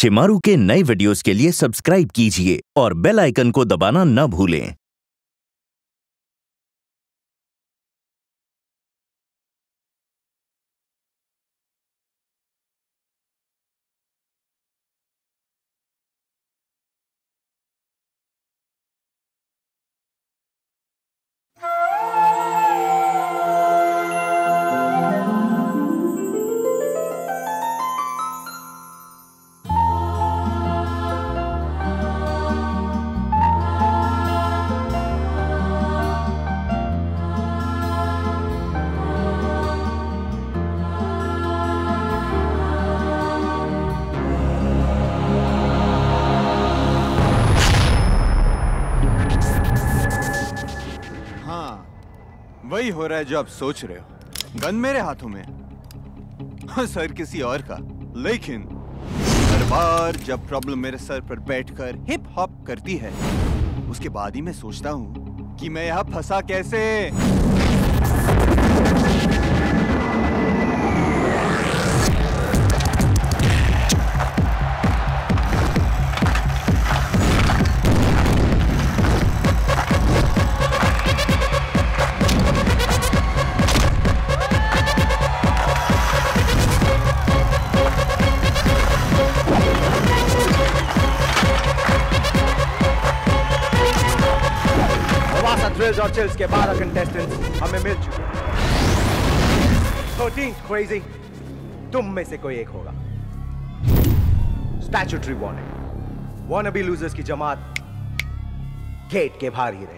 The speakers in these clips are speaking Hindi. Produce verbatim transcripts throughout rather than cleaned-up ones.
शिमारू के नए वीडियोस के लिए सब्सक्राइब कीजिए और बेल आइकन को दबाना न भूलें। वही हो रहा है जो आप सोच रहे हो। गन मेरे हाथों में है, सर किसी और का। लेकिन हर बार जब प्रॉब्लम मेरे सर पर बैठकर हिप हॉप करती है, उसके बाद ही मैं सोचता हूँ कि मैं यहाँ फंसा कैसे। थ्रिल्स और चिल्स के बारह कंटेस्टेंट्स हमें मिल चुके हैं। थर्टीन्थ क्रेजी तुम में से कोई एक होगा। स्टैट्यूटरी वार्निंग, वानाबी लूजर्स की जमात गेट के बाहर ही रहे।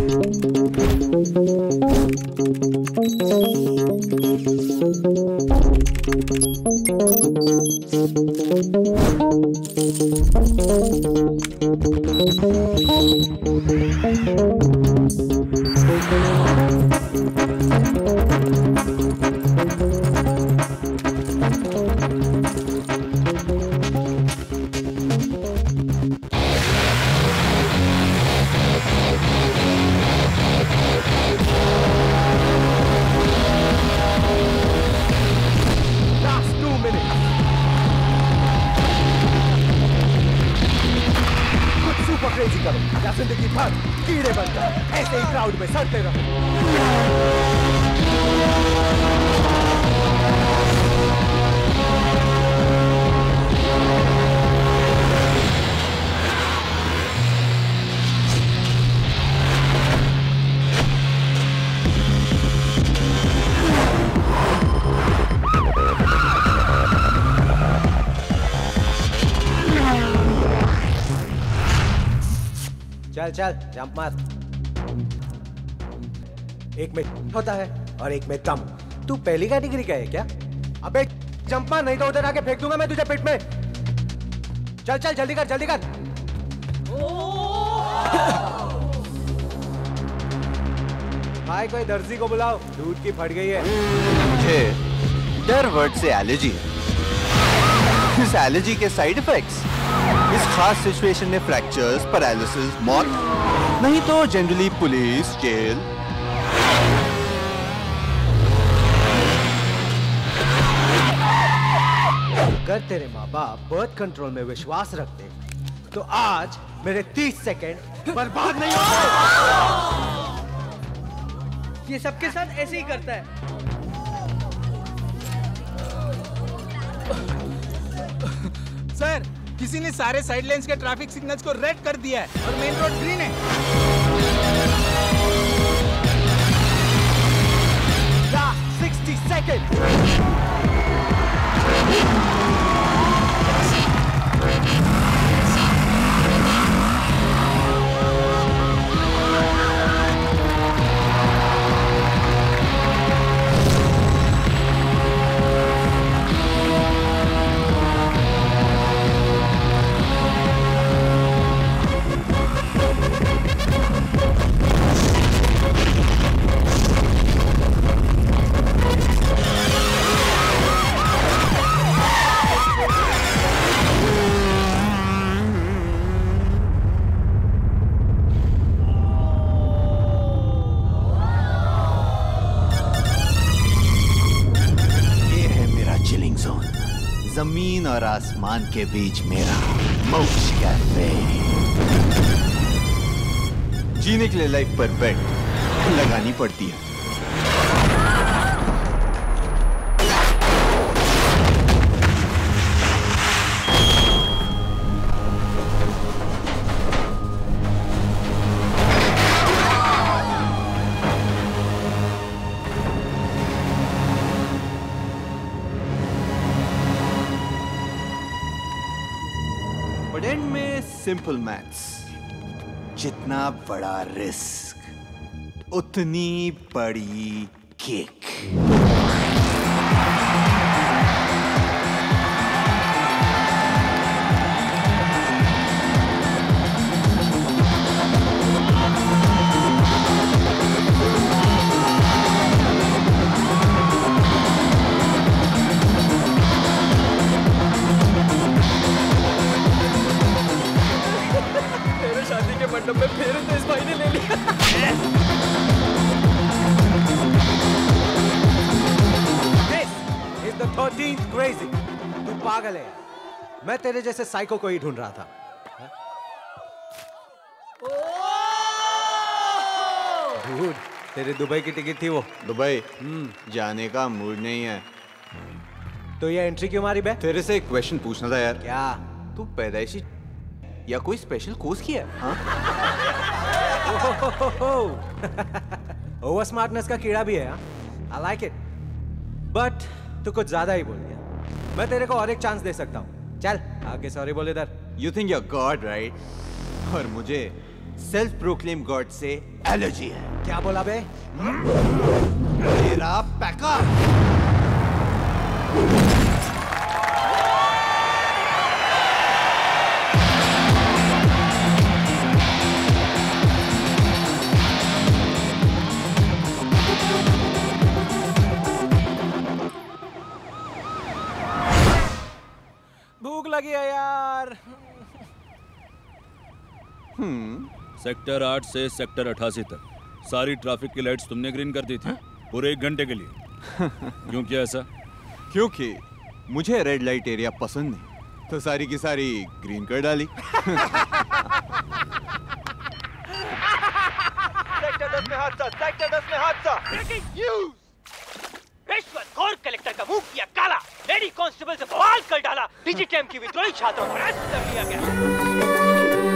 या जिंदगी भर कीड़े बनकर ऐसे ही क्राउड में सड़ते रहो। चल चल जंप मार। एक में होता है और एक में दम। तू पहली कैटेगरी का है क्या? अबे जंप मार, नहीं तो उधर आके फेंक दूंगा मैं तुझे पेट में। चल चल जल्दी कर जल्दी कर। भाई कोई दर्जी को बुलाओ, दूध की फट गई है। मुझे डर वर्ड से एलर्जी है। इस एलर्जी के साइड इफेक्ट्स इस खास सिचुएशन में फ्रैक्चर्स, पैरालिसिस, मौत, नहीं तो जनरली पुलिस, जेल। अगर तेरे माँ बाप बर्थ कंट्रोल में विश्वास रखते तो आज मेरे तीस सेकंड बर्बाद नहीं होते। ये सबके साथ ऐसे ही करता है। सर, किसी ने सारे साइड लेन्स के ट्रैफिक सिग्नल्स को रेड कर दिया है और मेन रोड ग्रीन है। Sixty second. और आसमान के बीच मेरा मोक्ष कैफे। जीने के लिए लाइफ पर बेट लगानी पड़ती है। बट एंड में सिंपल मैथ्स, जितना बड़ा रिस्क उतनी बड़ी किक। शादी के मंडप में फेरे तो इस भाई ने ले लिया। This is the thirteenth crazy. तू पागल है। मैं तेरे जैसे साइको को ही ढूंढ रहा था। Dude, तेरे दुबई की टिकट थी वो। दुबई जाने का मूड नहीं है। तो ये एंट्री क्यों मारी बे? तेरे से एक क्वेश्चन पूछना था यार। क्या? तू पैदाइशी या कोई स्पेशल कोर्स किया है? हाँ? ओवर स्मार्टनेस का कीड़ा भी है। आई लाइक इट, बट तू कुछ ज्यादा ही बोल दिया। मैं तेरे को और एक चांस दे सकता हूँ। चल आगे सॉरी बोल इधर। You think you're god right? और मुझे सेल्फ प्रोक्लेम गॉड से एलर्जी है। क्या बोला बे? तेरा पैकअप। भूख लगी है यार। हम्म सेक्टर आठ से सेक्टर अठासी तक सारी ट्रैफिक की लाइट्स तुमने ग्रीन कर दी थी पूरे एक घंटे के लिए। क्यों किया ऐसा? क्योंकि मुझे रेड लाइट एरिया पसंद नहीं, तो सारी की सारी ग्रीन कर डाली। सेक्टर दस में हादसा, सेक्टर दस में हादसा। Breaking news. रिश्वतखोर कलेक्टर का मुंह किया काला, लेडी कांस्टेबल से बवाल कर डाला, डिजिटम की विद्रोही छात्रों को अरेस्ट कर लिया गया।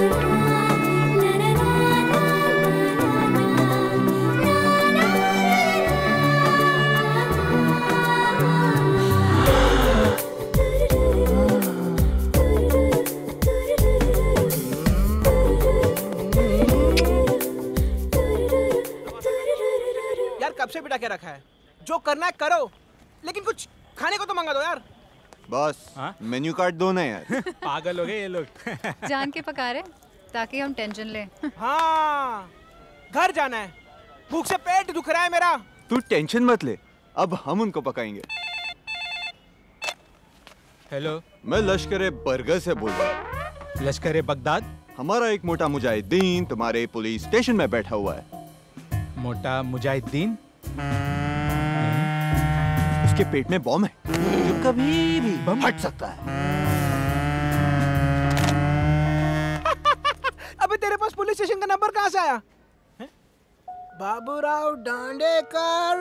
यार कब से बिठा के रखा है? जो करना है करो, लेकिन कुछ खाने को तो मंगा दो यार। बॉस मेन्यू कार्ड दो ना यार। पागल हो गए ये लोग। जान के पका रहे ताकि हम टेंशन लें। हाँ, घर जाना है, भूख से पेट दुख रहा है मेरा। तू टेंशन मत ले, अब हम उनको पकाएंगे। हेलो, मैं लश्कर बर्गर से बोल रहा हूँ। लश्कर बगदाद? हमारा एक मोटा मुजाहिदीन तुम्हारे पुलिस स्टेशन में बैठा हुआ है। मोटा मुजाहिदीन? उसके पेट में बॉम्ब है जो कभी भी फट सकता है। अबे तेरे पास पुलिस स्टेशन का नंबर कहाँ से आया? बाबूराव दांडेकर।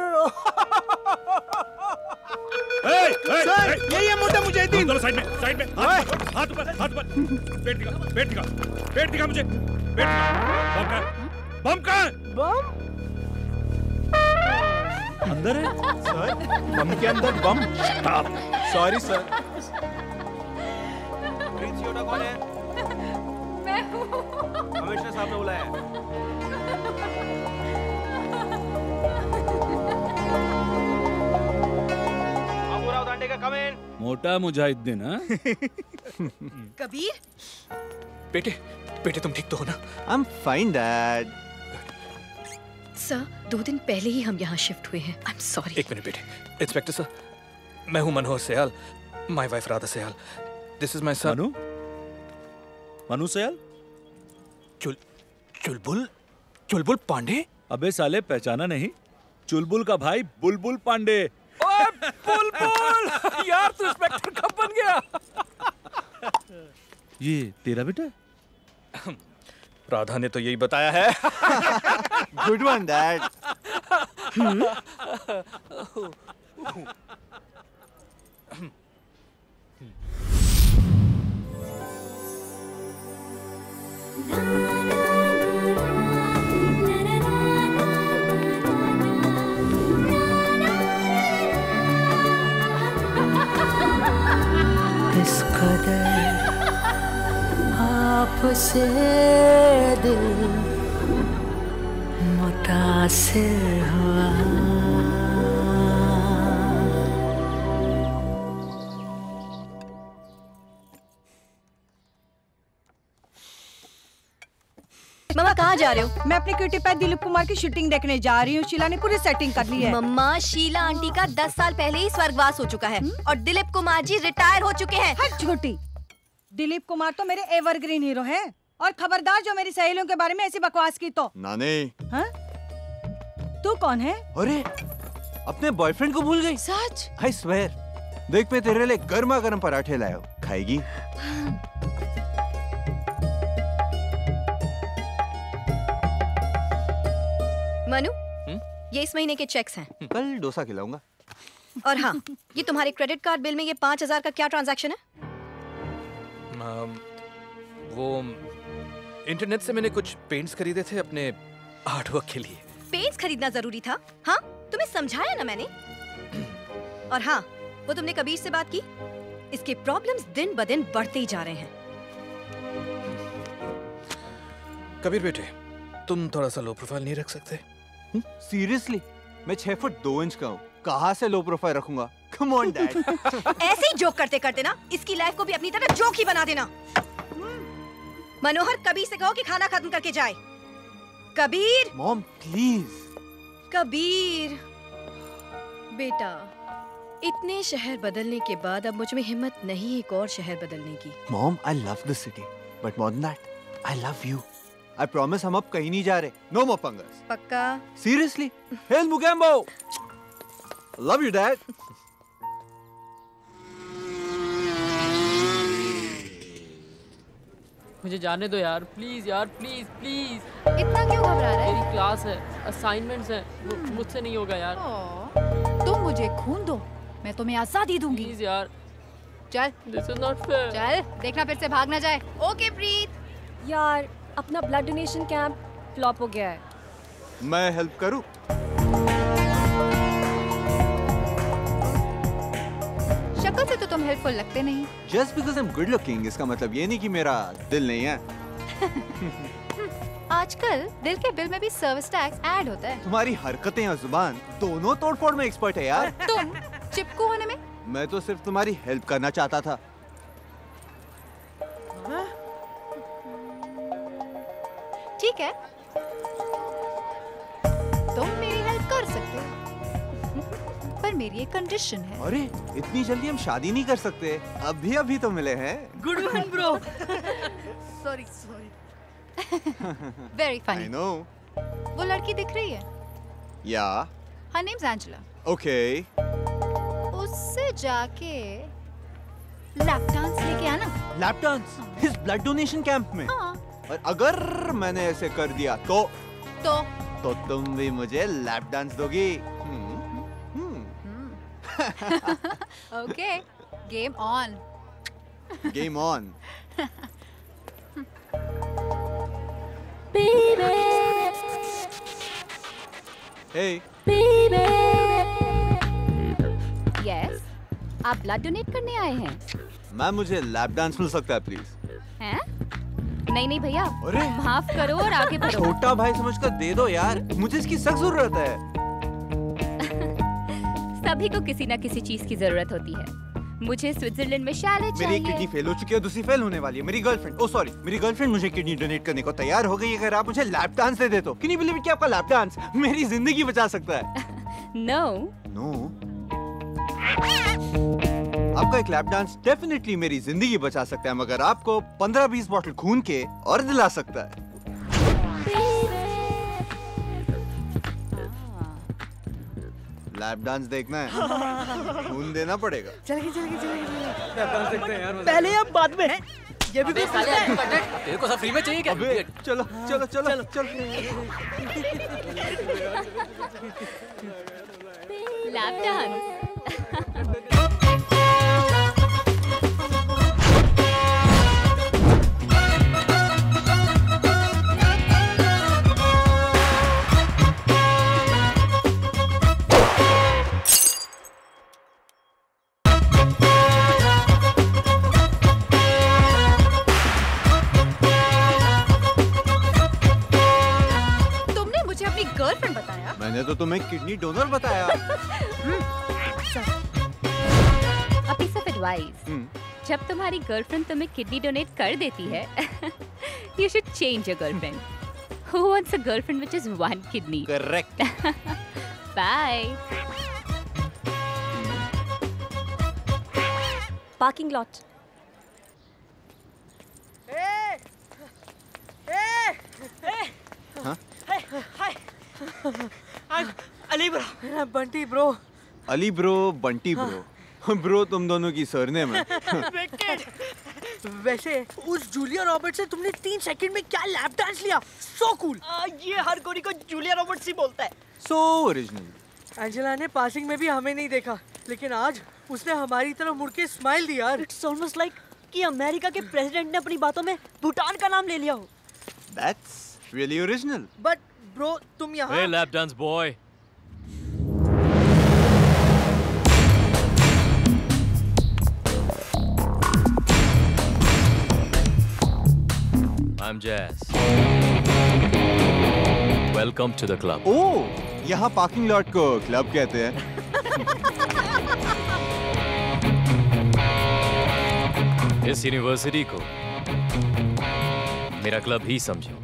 यही है मोटा मुजाहिदीन। चलो साइड में, साइड में। हाथ हाथ ऊपर, हाथ ऊपर। पेट दिखा, पेट दिखा, पेट दिखा मुझे। पेट दिखा। बम कहाँ है? बम कहाँ है? बम? अंदर है? सर, बम के अंदर बम? Sorry sir. प्रिंसियोटा कौन है? मैं हूँ। कमिश्नर साहब ने बुलाया है। बाबूराव दांडेकर कम इन। मोटा मुजाहिदीन हाँ? कबीर, बेटे, बेटे तुम ठीक तो हो ना? I am fine dad. Sir, दो दिन पहले ही हम यहाँ शिफ्ट हुए हैं। I am sorry. एक मिनट बेटे। इंस्पेक्टर सर, मैं हूँ Manohar Sayal, my wife Radha Sayal. This is my son. Manu? Manu Sayal? Chul Chulbul चुलबुल पांडे? अबे साले पहचाना नहीं? चुलबुल का भाई बुलबुल पांडे। ओ बुलबुल यार तू इंस्पेक्टर कब बन गया? ये तेरा बेटा है? राधा ने तो यही बताया है। Good one dad. इस कदर आपसे दिल मुतासिर हुआ। मम्मा कहाँ जा रहे हो? मैं अपने क्यूटी पैड दिलीप कुमार की शूटिंग देखने जा रही हूँ। शीला ने पूरी सेटिंग कर ली है। मम्मा शीला आंटी का दस साल पहले ही स्वर्गवास हो चुका है और दिलीप कुमार जी रिटायर हो चुके हैं। हट झूठी। दिलीप कुमार तो मेरे एवरग्रीन हीरो हैं। और खबरदार जो मेरी सहेलियों के बारे में ऐसी बकवास की तो। नानी। हाँ? तू कौन है? अरे अपने बॉयफ्रेंड को भूल गई? सच? I swear. देख मैं तेरे लिए गर्मा गर्म पराठे लाया हूँ, खाएगी? मनु, ये इस महीने के चेक्स हैं। कल डोसा खिलाऊंगा। और हाँ, ये तुम्हारे क्रेडिट कार्ड बिल में ये पाँच हजार का क्या ट्रांजैक्शन है? um, वो इंटरनेट से मैंने कुछ पेंट्स खरीदे थे अपने आर्ट वर्क के लिए। पेंट्स खरीदना जरूरी था? हाँ, तुम्हें समझाया ना मैंने। और हाँ, वो तुमने कबीर से बात की? इसके प्रॉब्लम्स दिन ब दिन बढ़ते ही जा रहे हैं। कबीर बेटे, तुम थोड़ा सा लो प्रोफाइल नहीं रख सकते? सीरियसली? मैं छह फुट दो इंच का हूँ, कहाँ से लो प्रोफाइल रखूंगा? Come on dad. ऐसे ही जोक करते करते ना इसकी लाइफ को भी अपनी तरह जोक ही बना देना। मनोहर, कबीर से कहो कि खाना खत्म करके जाए। कबीर। Mom please. कबीर बेटा, इतने शहर बदलने के बाद अब मुझ में हिम्मत नहीं एक और शहर बदलने की। Mom I love this city, but more than that I love you. I promise हम अब कहीं नहीं जा रहे। नो मोर पंगस। पक्का? Seriously? Hail Mogambo. Love you dad. मुझे जाने दो यार, प्लीज यार, प्लीज प्लीज। इतना क्यों घबरा रहा है? मेरी क्लास है, असाइनमेंट्स हैं, मुझसे नहीं होगा यार। तुम मुझे खून दो, मैं तुम्हें आजादी दूंगी। प्लीज यार। चल। This is not fair. चल, देखना फिर से भाग ना जाए। ओके प्रीत। यार अपना ब्लड डोनेशन कैंप फ्लॉप हो गया है। मैं हेल्प करूं? शक्ल से तो तुम हेल्पफुल लगते नहीं। Just because I'm good looking, इसका मतलब ये नहीं कि मेरा दिल नहीं है। आजकल दिल के बिल में भी सर्विस टैक्स ऐड होता है। तुम्हारी हरकतें और जुबान दोनों तोड़फोड़ में एक्सपर्ट है यार। तुम चिपकू होने में? मैं तो सिर्फ तुम्हारी हेल्प करना चाहता था। ठीक है, तुम मेरी हेल्प कर सकते हो, पर मेरी एक कंडीशन है। अरे इतनी जल्दी हम शादी नहीं कर सकते, अभी अभी तो मिले हैं। Good one bro. Sorry sorry. Very funny. I know. वो लड़की दिख रही है? Yeah. Her name's Angela. Okay. उससे जाके लैप डांस लेके आना। Lap dance? इस ब्लड डोनेशन कैंप में? हाँ। और अगर मैंने ऐसे कर दिया तो तो तो तुम भी मुझे लैप डांस दोगी? Okay, game on. Game on. Hey yes, आप ब्लड डोनेट करने आए हैं? मैम मुझे लैप डांस मिल सकता है प्लीज? हैं? नहीं नहीं भैया, अरे माफ करो और आगे बढ़ो। छोटा भाई समझकर दे दो यार, मुझे इसकी सख्त जरूरत है। सभी को किसी ना किसी चीज की जरूरत होती है। मुझे स्विट्जरलैंड में शैले चाहिए। मेरी किडनी फेल हो चुकी है, दूसरी फेल होने वाली है। मेरी गर्लफ्रेंड, ओ सॉरी, मेरी गर्लफ्रेंड मुझे किडनी डोनेट करने को तैयार हो गई है। अगर आप मुझे लैप डांस दे दे तो कैन यू बिलीव कि आपका लैप डांस मेरी जिंदगी बचा सकता है? No no. आपका एक लैप डांस डेफिनेटली मेरी जिंदगी बचा सकता है, मगर आपको पंद्रह बीस बॉटल खून के और दिला सकता है। लैप डांस देखना है? खून देना पड़ेगा। चलेगी चलेगी चलेगी लैप डांस देखते हैं यार। पहले या बाद में? ये भी कुछ तेरे को सब फ्री में चाहिए क्या? अबे चलो चलो चलो चलो, चलो। Lap dance. गर्लफ्रेंड बताया? मैंने तो तुम्हें किडनी डोनर बताया। A piece of advice. जब तुम्हारी गर्लफ्रेंड तुम्हें किडनी डोनेट कर देती है, you should change your girlfriend. Who wants a girlfriend which is one kidney? Correct. Bye. Parking lot. Hey! Hey! Hey! Huh? Hey! Hi! I'm Ali bro. I'm Bunty bro. Ali bro, Bunty bro. Bro तुम दोनों की सरनेम है। वैसे उस जूलिया रॉबर्ट्स से तुमने तीन सेकंड में क्या लैप डांस लिया? So cool. ये हर कोई को जूलिया रॉबर्ट्स ही बोलता है। So original. एंजेला ने पासिंग में भी हमें नहीं देखा, लेकिन आज उसने हमारी तरफ मुड़ के स्माइल दी यार। इट्स ऑलमोस्ट लाइक कि अमेरिका के प्रेसिडेंट ने अपनी बातों में भूटान का नाम ले लिया हो। That's really original. But bro, तुम यहाँ? Hey lap dance boy. I'm Jazz. Welcome to the club. Oh, यहाँ पार्किंग लॉट को क्लब कहते हैं। इस यूनिवर्सिटी को मेरा क्लब ही समझो।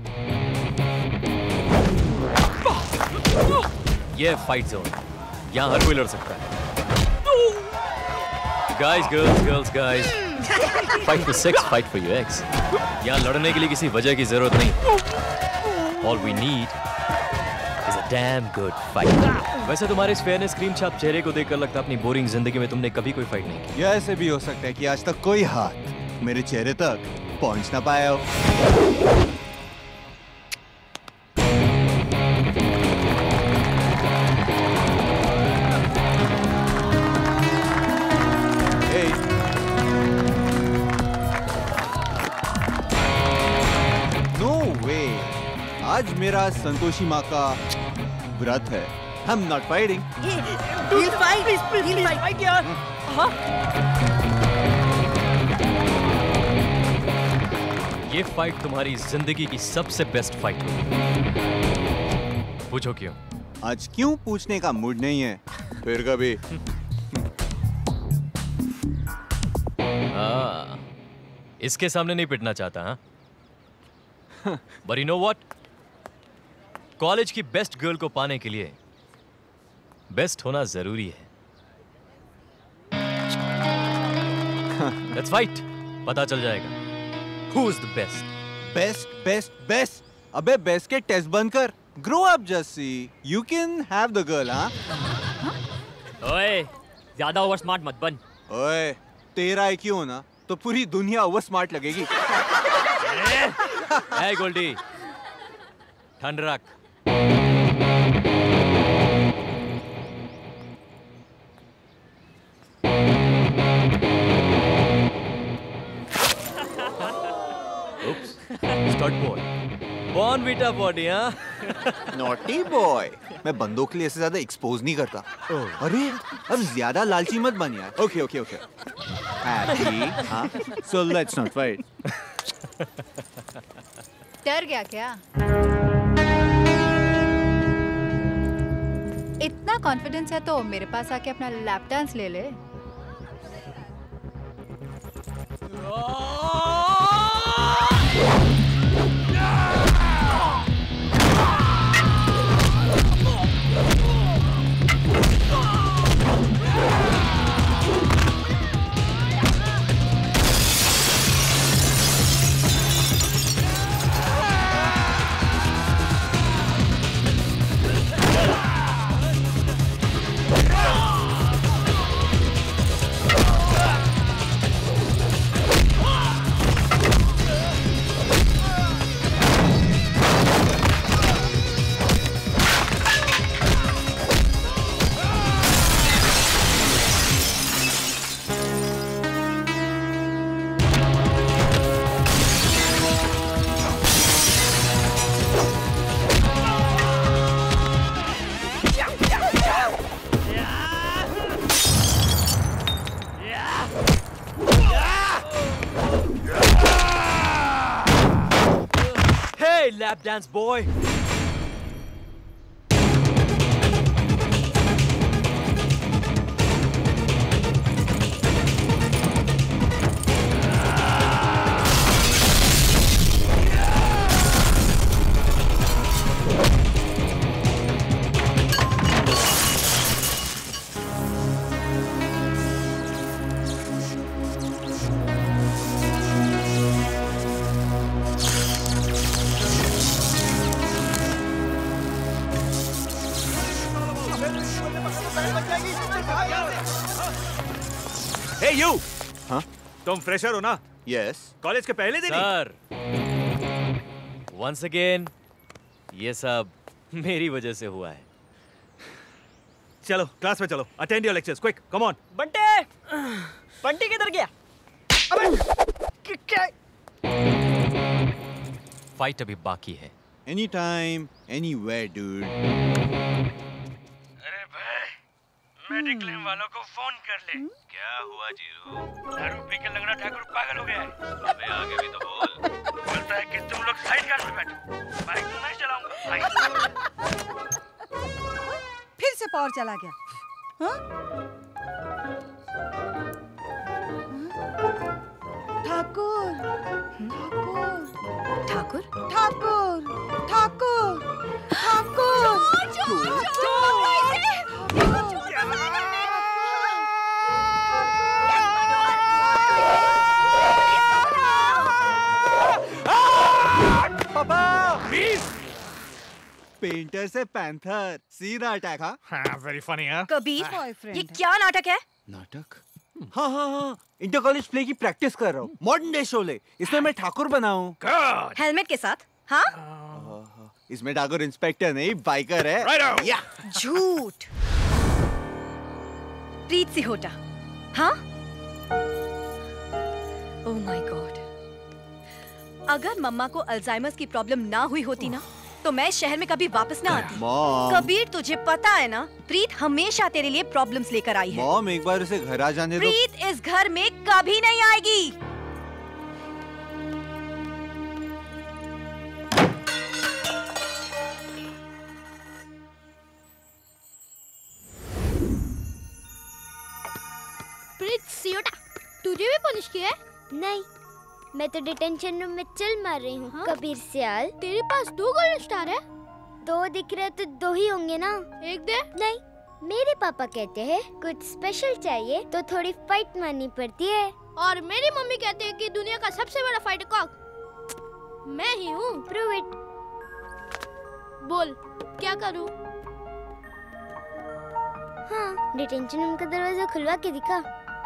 ये फाइट जोन, यहाँ हर कोई लड़ सकता है। Guys, girls, girls, guys. Fight for sex, fight for your ex. यहाँ लड़ने के लिए किसी वजह की जरूरत नहीं। All we need is a damn good fight. वैसे तुम्हारे इस फेयरनेस क्रीम छाप चेहरे को देखकर लगता है अपनी बोरिंग जिंदगी में तुमने कभी कोई फाइट नहीं की। या ऐसे भी हो सकता है कि आज तक कोई हाथ मेरे चेहरे तक पहुंच ना पाया हो। आज मेरा संतोषी माँ का व्रत है। I'm not fighting. He'll fight. Please, please, he'll fight यार। हाँ। ये फाइट तुम्हारी जिंदगी की सबसे बेस्ट फाइट होगी। पूछो क्यों? आज क्यों पूछने का मूड नहीं है। फिर कभी। हाँ, इसके सामने नहीं पिटना चाहता हाँ? But you know what? College की बेस्ट गर्ल को पाने के लिए बेस्ट होना जरूरी है। Let's fight. पता चल जाएगा Who's the best? Best, best, best. अबे बेस्ट के टेस्ट बंद कर। Grow up, Jussie. You can have the girl, हाँ? ओए, ज्यादा ओवर स्मार्ट मत बन। ओए, तेरा आई क्यू ना तो पूरी दुनिया ओवर स्मार्ट लगेगी। Hey गोल्डी, ठंड रख। Oops, stud boy, Bournvita body हाँ? Naughty boy, मैं बंदों के लिए ऐसे ज्यादा एक्सपोज नहीं करता। अरे, अब ज्यादा लालची मत बन यार। Okay, okay, okay. Happy, हाँ? So let's not fight. डर गया क्या? इतना कॉन्फिडेंस है तो मेरे पास आके अपना लैप डांस ले ले। Hey, lap dance boy. Hey you! हाँ? तुम फ्रेशर हो ना? Yes. कॉलेज के पहले दिन ही? सर, once again, ये सब मेरी वजह से हुआ है। चलो क्लास में चलो। Attend your lectures, quick, come on. बंटे, बंटी किधर गया? अबे, क्या? फाइट अभी बाकी है। Anytime, anywhere, dude. अरे भाई, मेडिक्लेम वालों को फोन कर ले। क्या हुआ जीरू? दारू पी के लगना ठाकुर पागल हो गया है। अबे आगे भी तो बोल। बोलता है कि तुम लोग साइड कार में बैठो। बाइक तो मैं चलाऊंगा। फिर से पावर चला गया। हाँ? ठाकुर, ठाकुर, ठाकुर, ठाकुर, ठाकुर, ठाकुर, पेंटर से पैंथर, सीधा अटैक। हाँ, हाँ, very funny, हाँ? कबीर, ये क्या नाटक है? नाटक? हाँ हाँ हाँ, इंटर कॉलेज प्ले की प्रैक्टिस कर रहा हूँ। मॉडर्न डे शोले, इसमें मैं ठाकुर बना हूँ। हेलमेट के साथ? हाँ? इसमें ठाकुर इंस्पेक्टर नहीं, बाइकर है। Right या। झूठ। प्रीत सिहोटा, हाँ? Oh my God. अगर मम्मा को अल्जाइमर्स की प्रॉब्लम ना हुई होती ना, तो मैं शहर में कभी वापस ना आती। मॉम। कबीर, तुझे पता है ना, प्रीत हमेशा तेरे लिए प्रॉब्लम्स लेकर आई है। मॉम, एक बार उसे घर आ जाने दो। प्रीत इस घर में कभी नहीं आएगी। प्रीत सियोटा, तुझे भी पनिश किया है? नहीं, मैं तो डिटेंशन रूम में चिल मार रही हूँ। हाँ? कबीर सियाल, तेरे पास दो गोल्डन स्टार है? दो दिख रहे तो दो ही होंगे ना। एक दे। नहीं, मेरे पापा कहते हैं कुछ स्पेशल चाहिए तो थोड़ी फाइट मारनी पड़ती है। और मेरी मम्मी कहते हैं कि दुनिया का सबसे बड़ा फाइटर कॉक मैं ही हूँ। Prove it. बोल, क्या करूँ? हाँ, डिटेंशन रूम का दरवाजा खुलवा के दिखा।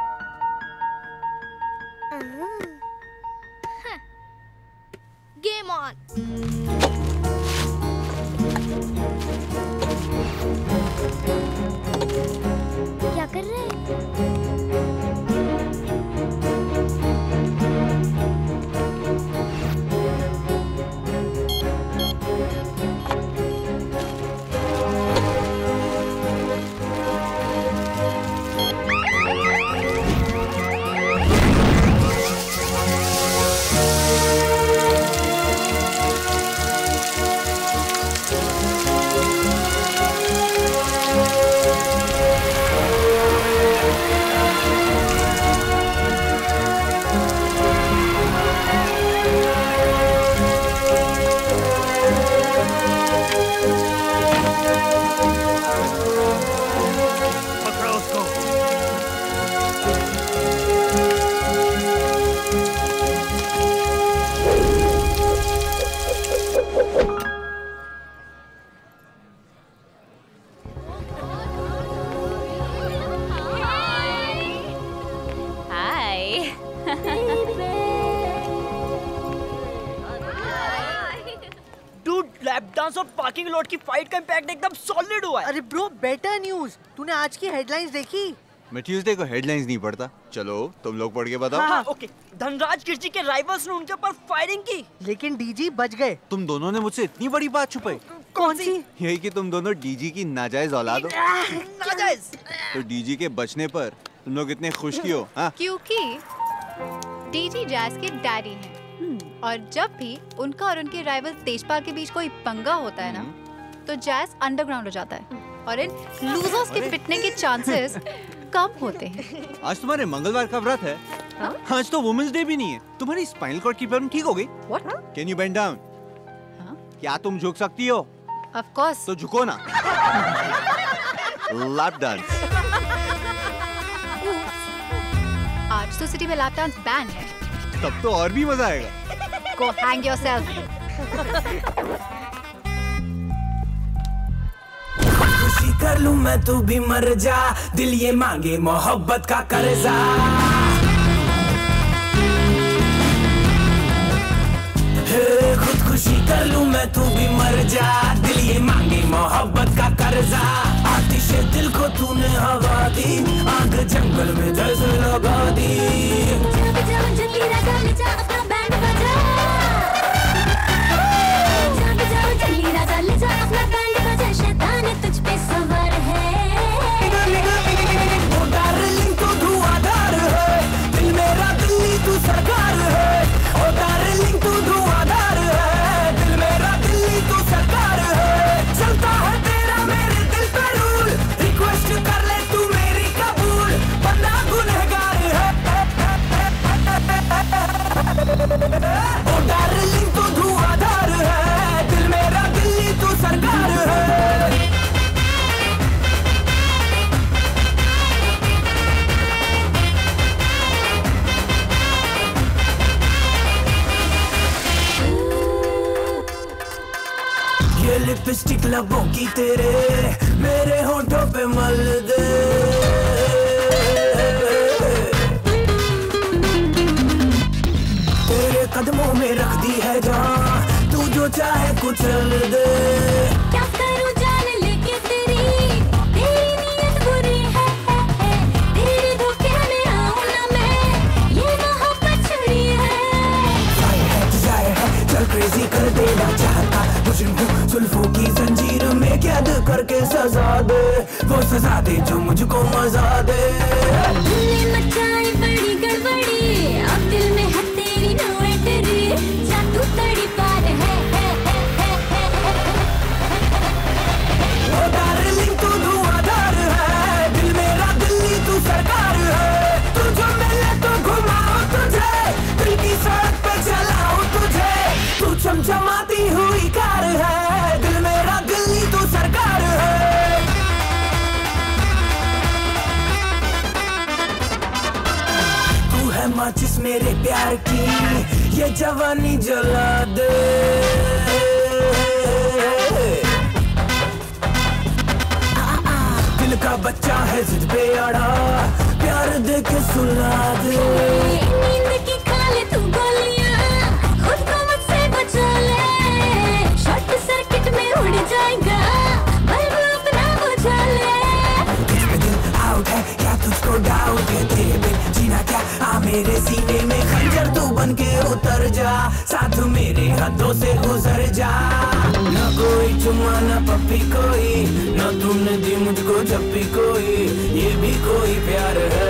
Game on. क्या कर रहे हैं? और पार्किंग लॉट की फाइट का इम्पैक्ट एकदम सॉलिड हुआ है। अरे ब्रो, बेटर न्यूज़, तूने आज की हेडलाइंस देखी? मैं ट्यूसडे को हेडलाइंस नहीं पढ़ता। चलो तुम लोग पढ़ के बताओ। हाँ, हाँ, ओके। धनराज किर्ची के राइवल्स ने उनके ऊपर फायरिंग की, लेकिन डीजी बच गए। तुम दोनों ने मुझसे इतनी बड़ी बात छुपाई। कौन सी? यही कि तुम दोनों डीजी की नाजायज औलाद हो। नाजायज? तो डीजी के बचने पर तुम लोग इतने खुश क्यों? हाँ? क्योंकि डीजी जैज के डैडी हैं। और जब भी उनका और उनके राइवल तेजपाल के बीच कोई पंगा होता है ना, तो जैस अंडरग्राउंड हो जाता है और इन लूजर्स के पिटने के चांसेस कम होते हैं। आज तुम्हारे मंगलवार का व्रत है। हाँ? आज तो वुमेन्स डे भी नहीं है। तुम्हारी स्पाइनल कॉर्ड की प्रॉब्लम ठीक हो गई? What? Can you bend down? क्या तुम झुक सकती हो? Of course. तो झुको ना। Lap dance. आज तो सिटी में लैप डांस बैन है। तब तो और भी मजा आएगा। Go hang yourself. खुशी कर लूं मैं तू भी मर जा, दिल ये मांगे मोहब्बत का कर्जा। खुदकुशी कर लूं मैं तू भी मर जा, दिल ये मांगे मोहब्बत का कर्जा। आतिश दिल को तूने हवा दी, आग जंगल में दर्द लगा दी। जब जब जंजीरा डाल जा अपना बैंड बजा, जब जब जंजीरा डाल जा अपना बैंड बजा, शैतान तुझ पे सवार है। ओ डार्लिंग तू धुआंधार है, दिल मेरा दिल्ली तू सरकार है। ओ डार्लिंग तू धुआंधार है, दिल मेरा दिल्ली तू सरकार है। चलता है तेरा मेरे दिल पे रूल, रिक्वेस्ट कर ले तू मेरी कबूल, बंदा गुनहगार है। ओ डार्लिंग तू धुआंधार है, दिल मेरा दिल्ली तू सरकार है। ये लिपस्टिक लबों की तेरे मेरे होठों पे मल दे। तेरे कदमों में रख दी है जहाँ, तू जो चाहे कुचल दे। क्या करूं जान लेके तेरी, तेरी नीयत बुरी है, है, है। तेरे धोखे में आऊं ना मैं, ये मोहब्बत छुरी है। जाए है जाए है, चल क्रेजी कर देना चाहता मुझे जुल्फों की जंजीर में कैद करके सजा दे, वो सजा दे जो मुझको मजा दे। तूने मचाई बड़ी गड़बड़ी, अब दिल में है तेरी नो एंट्री, जा तू तड़ी पार है, है, है, है, है, है। ओ डार्लिंग तू धुआंधार है, दिल मेरा दिल्ली तू सरकार है। तू जो मिले तो घुमाओ तुझे, दिल की सड़क पे चलाओ तुझे। तू चमचमाती हुई कार है, दिल मेरा दिल्ली तू सरकार है। तू है माचिस मेरे प्यार की, ये जवानी जला दे। दिल का बच्चा है जिद पे अड़ा, प्यार दे के सुला दे। नींद की खा ले तू गोलियां, खुद को मुझसे बचा ले। शॉर्ट सर्किट में उड़ जाएगा, बल्ब अपना बुझा ले। तुझ पे दिल आउट है, क्या तुझको डाउट है? तेरे बिन जीना क्या, आ मेरे सीने में खंजर तू बन के उतर जा, साथ मेरे हाथों से गुजर जा। न कोई चुम्मा न पप्पी कोई, न तुमने दी मुझको जप्पी कोई, ये भी कोई प्यार है।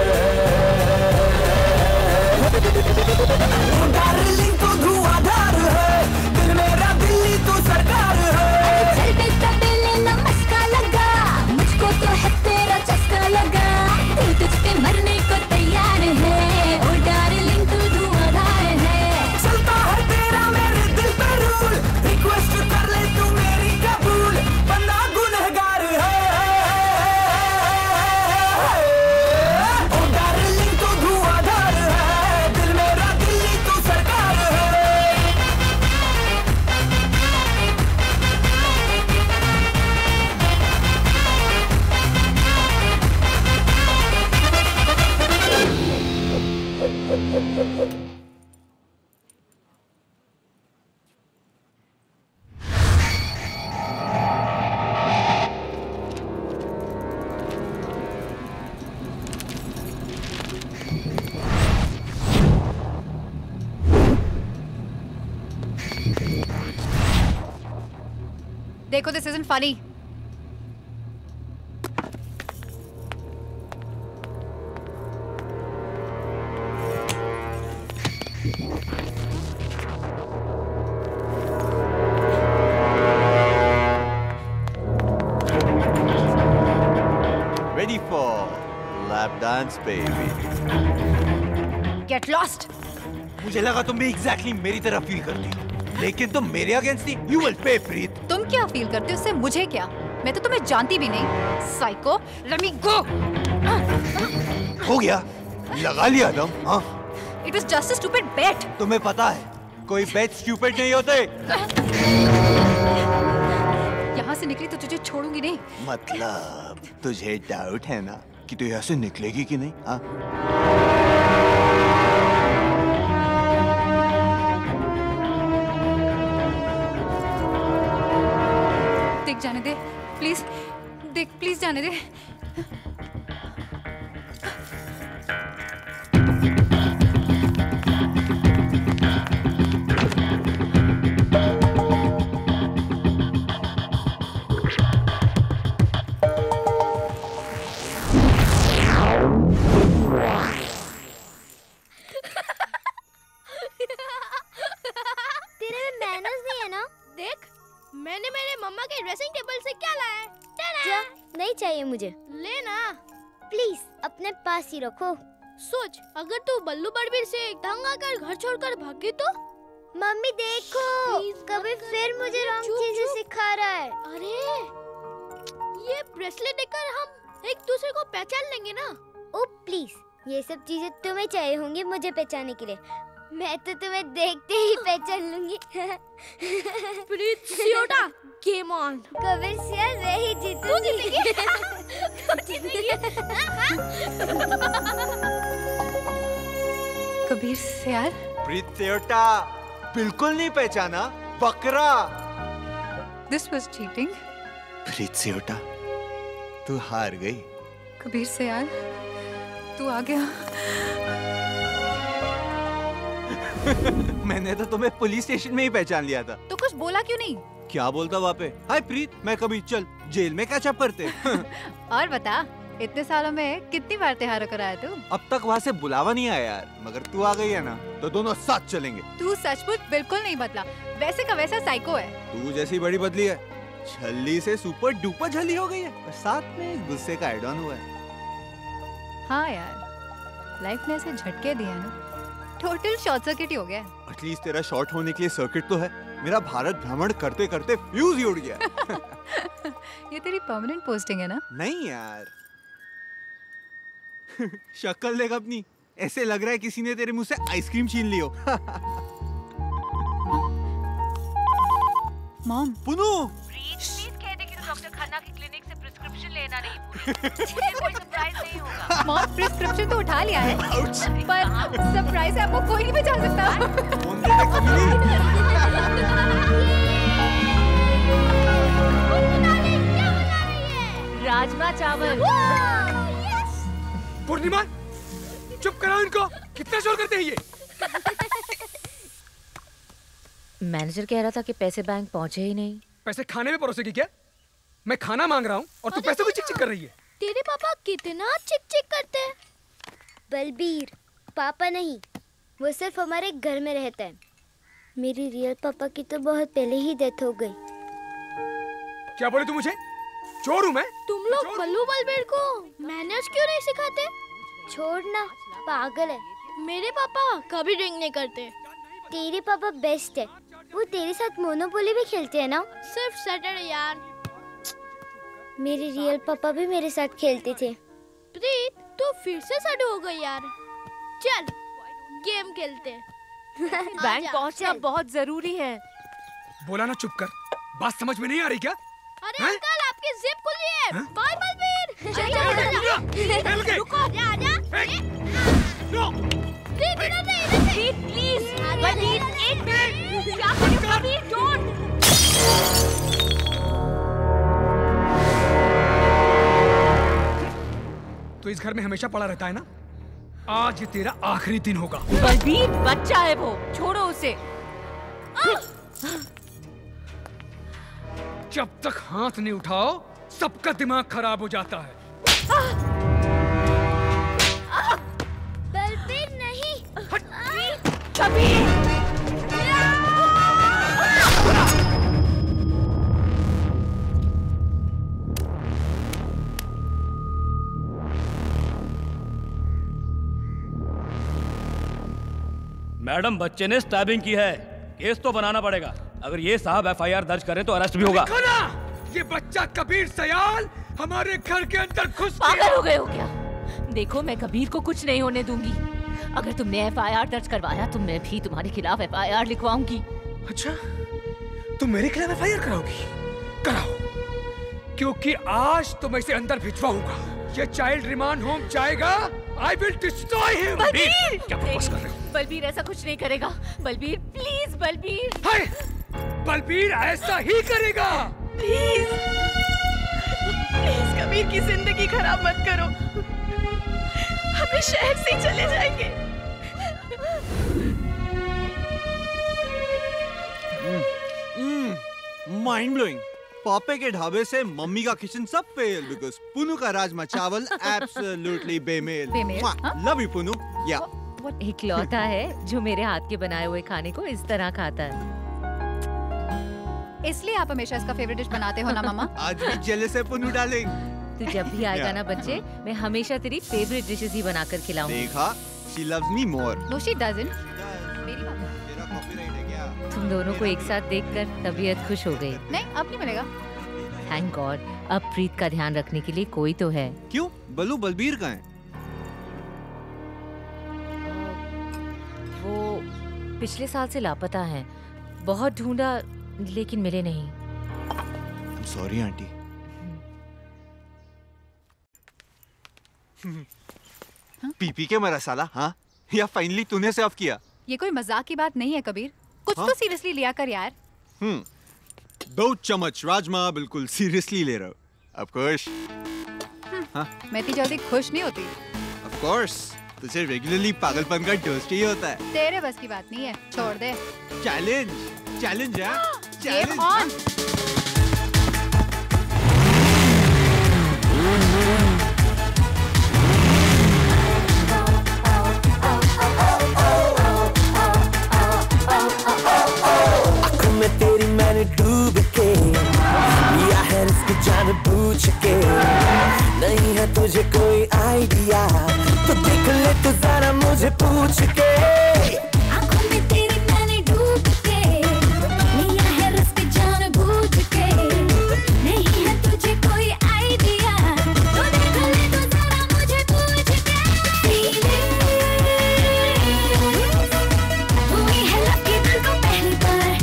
डार्लिंग तू धुआंधार है, दिल मेरा दिल्ली तू सरकार है। चल बेटा पहले नमस्कार लगा, मुझको तो है तेरा चस्का लगा। तू तुझ पे मरने को तैयार है, ओ डार्लिंग तू धुआंधार है। चलता है तेरा मेरे दिल पे रूल, रिक्वेस्ट कर ले तू मेरी कबूल, बंदा गुनहगार है। ओ डार्लिंग तू धुआंधार है, दिल मेरा दिल्ली तू सरकार है। देखो, this isn't funny. Dance baby. Get lost. मुझे लगा तुम भी एग्जैक्टली मेरी तरह फील करती हो, लेकिन तुम मेरे अगेंस्ट थी। यू विल पे प्रीत। तुम क्या फील करते हो उससे मुझे क्या? मैं तो तुम्हें जानती भी नहीं। Psycho, let me go. हो गया, लगा लिया दम। हाँ, it was just a stupid bet. तुम्हें पता है कोई बेट स्टूपिड नहीं होते। यहाँ से निकली तो तुझे छोड़ूंगी नहीं। मतलब तुझे डाउट है ना कि तू यहाँ से निकलेगी कि नहीं? हाँ? देख जाने दे प्लीज, देख प्लीज जाने दे। तेरे में मैनर्स नहीं है ना? देख, मैंने मेरे मम्मा के ड्रेसिंग टेबल से क्या लाया है? जा, नहीं चाहिए मुझे। लेना प्लीज, अपने पास ही रखो। सोच, अगर तू बल्लू बड़बीर से दंगा कर घर छोड़कर भागी तो? मम्मी देखो, कभी फिर मुझे रॉन्ग चीजें सिखा रहा है। अरे, ये ब्रेसलेट देकर हम एक दूसरे को पहचान लेंगे ना? ओ प्लीज, ये सब चीजें तुम्हें चाहिए होंगी मुझे पहचानने के लिए। मैं तो तुम्हें देखते ही पहचान लूंगी। Preet Sihota, game on. कबीर सियाल, मैं ही जीतूंगी। तू जीतेगी? तू जीतेगी? कबीर सियाल? प्रीत सियोटा, बिल्कुल नहीं पहचाना, बकरा। This was cheating. Preet Sihota, तू हार गई। कबीर सियाल, तू आ गया। मैंने तो तुम्हें पुलिस स्टेशन में ही पहचान लिया था। तो कुछ बोला क्यों नहीं? क्या बोलता वहाँ पे? हाय प्रीत, मैं कभी चल जेल में कैचअप करते। और बता, इतने सालों में कितनी बार त्योहारों को आया तू? अब तक वहाँ से बुलावा नहीं आया यार, मगर तू आ गई है ना, तो दोनों साथ चलेंगे। तू सचमुच बिल्कुल नहीं बदला, वैसे का वैसा साइको है। तू जैसी बड़ी बदली है, छल्ली से सुपर डुपर झल्ली हो गई है, और साथ में गुस्से का एड ऑन हुआ है। हाँ यार, लाइफ ने ऐसे झटके दिए ना, टोटल शॉर्ट सर्किट ही हो गया। एटलीस्ट तेरा शॉर्ट होने के लिए सर्किट तो है। मेरा भारत भ्रमण करते करते फ्यूज ही उड़ गया। ये तेरी परमानेंट पोस्टिंग है ना? नहीं यार। शक्ल देख अपनी, ऐसे लग रहा है किसी ने तेरे मुंह से आइसक्रीम छीन ली हो। मॉम। पुनू। प्लीज कह दे कि तू डॉक्टर खन्ना की क्लिनिक से प्रिस्क्रिप्शन लेना नहीं भूली। मुझे कोई सरप्राइज नहीं होगा। मॉम, प्रिस्क्रिप्शन तो उठा लिया है, पर सरप्राइज आपको कोई नहीं बचा सकता। राजमा चावल। पूर्णिमा, चुप कराओ इनको, कितना शोर करते हैं ये? मैनेजर कह रहा था कि पैसे बैंक पहुंचे ही नहीं। पैसे खाने में परोसेगी क्या? मैं खाना मांग रहा हूँ और तू पैसे को चिक चिक कर रही है। तेरे पापा कितना चिक चिक करते हैं। बलबीर, पापा नहीं, वो सिर्फ हमारे घर में रहता है। मेरी रियल पापा की तो बहुत पहले ही डेथ हो गई। क्या बोले तू मुझे? चोर हूँ मैं? तुम लोग बल्लू बलबीर को मैनर्स क्यों नहीं सिखाते? छोड़ना, पागल है। मेरे पापा कभी ड्रिंक नहीं करते। तेरे पापा बेस्ट है, वो तेरे साथ मोनोपोली भी खेलते हैं ना? सिर्फ सैटरडे यार। मेरे रियल पापा भी मेरे साथ खेलते थे। प्रीत, तू फिर से सैड हो गई यार। चल गेम खेलते हैं। बैंक पहुंचना बहुत जरूरी है। बोला ना चुप कर, बात समझ में नहीं आ रही क्या? अरे अंकल, आपकी जिप खुली है। बाय बलबीर। चल चल, रुको, आजा आजा। नो प्लीज इधर से, इधर से प्लीज। बलबीर एक मिनट, क्या कर रहे हो? बलबीर डोंट। तो इस घर में हमेशा पड़ा रहता है ना? आज ये तेरा आखिरी दिन होगा। बलबीर बच्चा है वो, छोड़ो उसे। जब तक हाथ नहीं उठाओ सबका दिमाग खराब हो जाता है। बलबीर नहीं। कबीर। मैडम बच्चे ने स्टैबिंग की है, केस तो बनाना पड़ेगा। अगर ये साहब एफ आई आर दर्ज करें तो अरेस्ट भी होगा। ये बच्चा कबीर सयाल हमारे घर के अंदर घुस पागल हो गए हो क्या? देखो मैं कबीर को कुछ नहीं होने दूंगी। अगर तुमने एफ आई आर दर्ज करवाया तो मैं भी तुम्हारे खिलाफ एफ आई आर लिखवाऊंगी। अच्छा, तुम मेरे खिलाफ एफ आई आर कराओगी? कराओ, क्योंकि आज तो मैं इसे अंदर भिजवाऊंगा। ये चाइल्ड रिमांड होम जाएगा। I will destroy him। Balbir! क्या बकवास कर रहे हो? बलबीर ऐसा कुछ नहीं करेगा। बलबीर प्लीज बलबीर। हाय, बलबीर ऐसा ही करेगा। प्लीज प्लीज कबीर की जिंदगी खराब मत करो। हमें शहर से चले जाएंगे। Mind blowing. पापे के ढाबे से मम्मी का किचन सब फेल बिकॉज पुनु का राजमा चावल एब्सोल्युटली बेमेल। बेमेल, हाँ? Love you Punu. या एक लौता है जो मेरे हाथ के बनाए हुए खाने को इस तरह खाता है। इसलिए आप हमेशा इसका फेवरेट डिश बनाते हो ना मामा? आज भी जेलस है पुनु डार्लिंग। तू जब भी आएगा ना बच्चे, मैं हमेशा तेरी फेवरेट डिशेस ही बनाकर खिलाऊंगी। देखा, she loves me more। No, she doesn't। मेरी बात है। तेरा कॉपीराइट है क्या? तुम दोनों को एक साथ देखकर तबीयत खुश हो गई। नहीं, अब नहीं मिलेगा। थैंक गॉड, अब प्रीत का ध्यान रखने के लिए कोई तो है। क्यों? बल्लू बलबीर कहाँ है? वो पिछले साल से लापता हैं। बहुत ढूंढा लेकिन मिले नहीं। I'm sorry aunty. पीपी के मरा साला, हाँ? या फाइनली तूने साफ किया? ये कोई मजाक की बात नहीं है कबीर। कुछ हाँ? तो सीरियसली लिया कर यार। हम्म, दो चम्मच राजमा बिल्कुल सीरियसली ले रहा हूँ। Of course। हाँ? मैं इतनी जल्दी खुश नहीं होती। Of course। तुझे रेगुलरली पागलपन का डोज चाहिए होता है। तेरे बस की बात नहीं है, छोड़ दे। चैलेंज, चैलेंज है। Game on। आँखों में तेरी मैंने डूब के लिया है रिस्क जान बूझ के। नहीं है तुझे कोई आइडिया तो देख ले तू जरा मुझे पूछ के। आँखों में तेरी मैंने डूब के लिया है रिस्क जान बूझ के। नहीं है तुझे कोई आइडिया तो देख ले तू जरा मुझे पूछ के। हुई है लकी दिल को पहली बार।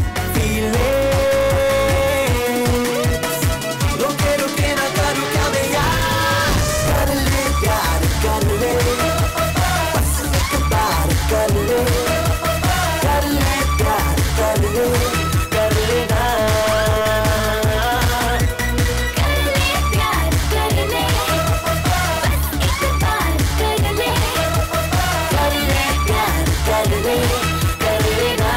रुके रुके ना करूँ क्या मैं यार। कर ले प्यार कर ले, बस एक बार कर ले। कर ले प्यार कर ले, कर ले ना। कर ले प्यार कर ले, बस एक बार कर ले। कर ले प्यार कर ले, कर ले ना।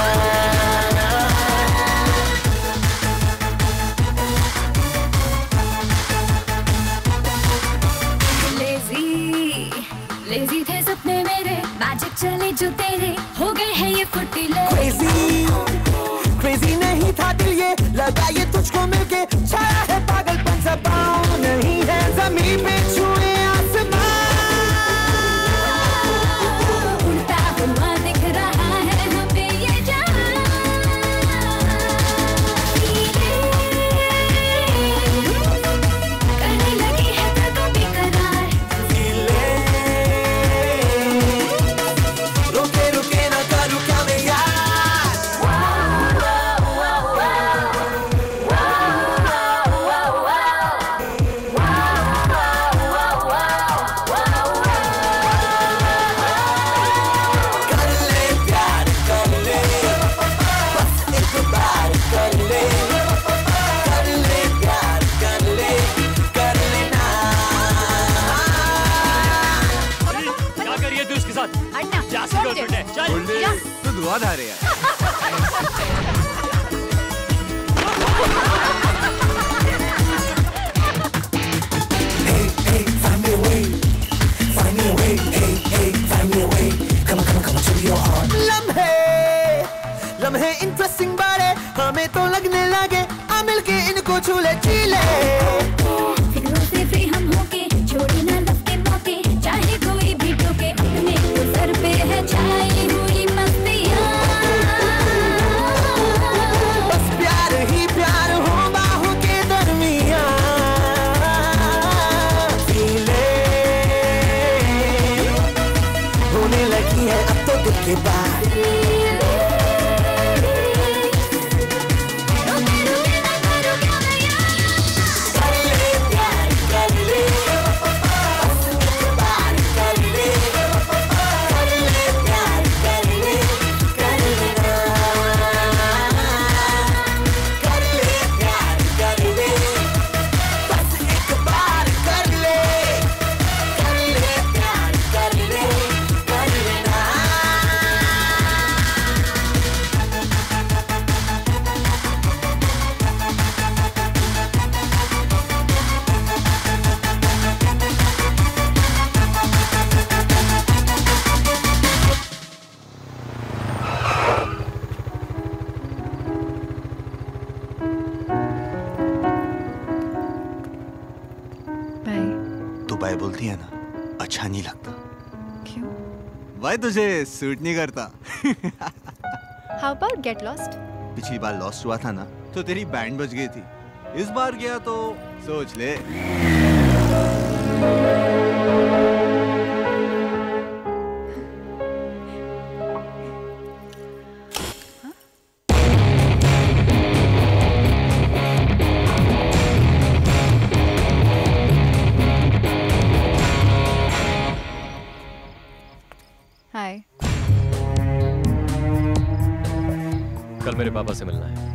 लेजी लेजी थे सपने मेरे, मैजिक चले जो तेरे हो गए हैं ये फुर्तीले। क्रेजी क्रेजी नहीं था दिल ये, लगा ये तुझको मिलके छाया है पागलपन सा। पाँव नहीं है जमीन पे छुए आसमान। उल्टा हुआ दिख रहा है हमें ये जहां। करने लगी है दिल को बेकरार। रुके रुके ना करूँ क्या मैं यार। कर ले प्यार कर ले, बस एक बार कर ले। कर ले प्यार कर ले, कर ले ना। क्या करिए तू इसके साथ? हटना। जासी गर्लफ्रेंड है, चल। बोले तो दुआदार है यार। Hey, hey, find me a way, find me a way, hey, hey, find me a way. Come on, come on, come on to your heart. लम्हे, लम्हे इंटरेस्टिंग बारे हमें तो लगने लगे। आ मिलके इनको छू ले जी ले। फिक्रों से फ्री हम होके छोड़े ना लव के मौके। चाहे कोई भी टोके अपने तो सर पे है छाई हुई मस्ती। दिया ना, अच्छा नहीं लगता। क्यों? भाई तुझे सूट नहीं करता। How about get lost? पिछली बार लॉस्ट हुआ था ना, तो तेरी बैंड बज गई थी। इस बार गया तो सोच ले। हाय। कल मेरे पापा से मिलना है।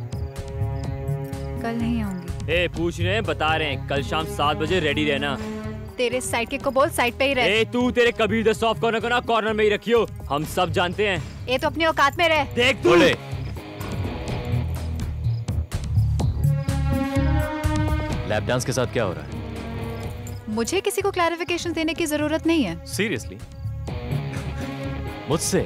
कल नहीं आऊंगी। ए पूछ रहे हैं, बता रहे हैं, कल शाम सात बजे रेडी रहना। तेरे साइड के को बोल साइड पे ही रह। ए तू तेरे कबीर द सॉफ्ट कॉर्नर को ना कॉर्नर में ही रखियो, हम सब जानते हैं। ये तो अपनी औकात में रह। देख तू। लैप डांस के साथ क्या हो रहा है? मुझे किसी को क्लैरिफिकेशन देने की जरूरत नहीं है। सीरियसली? मुझसे?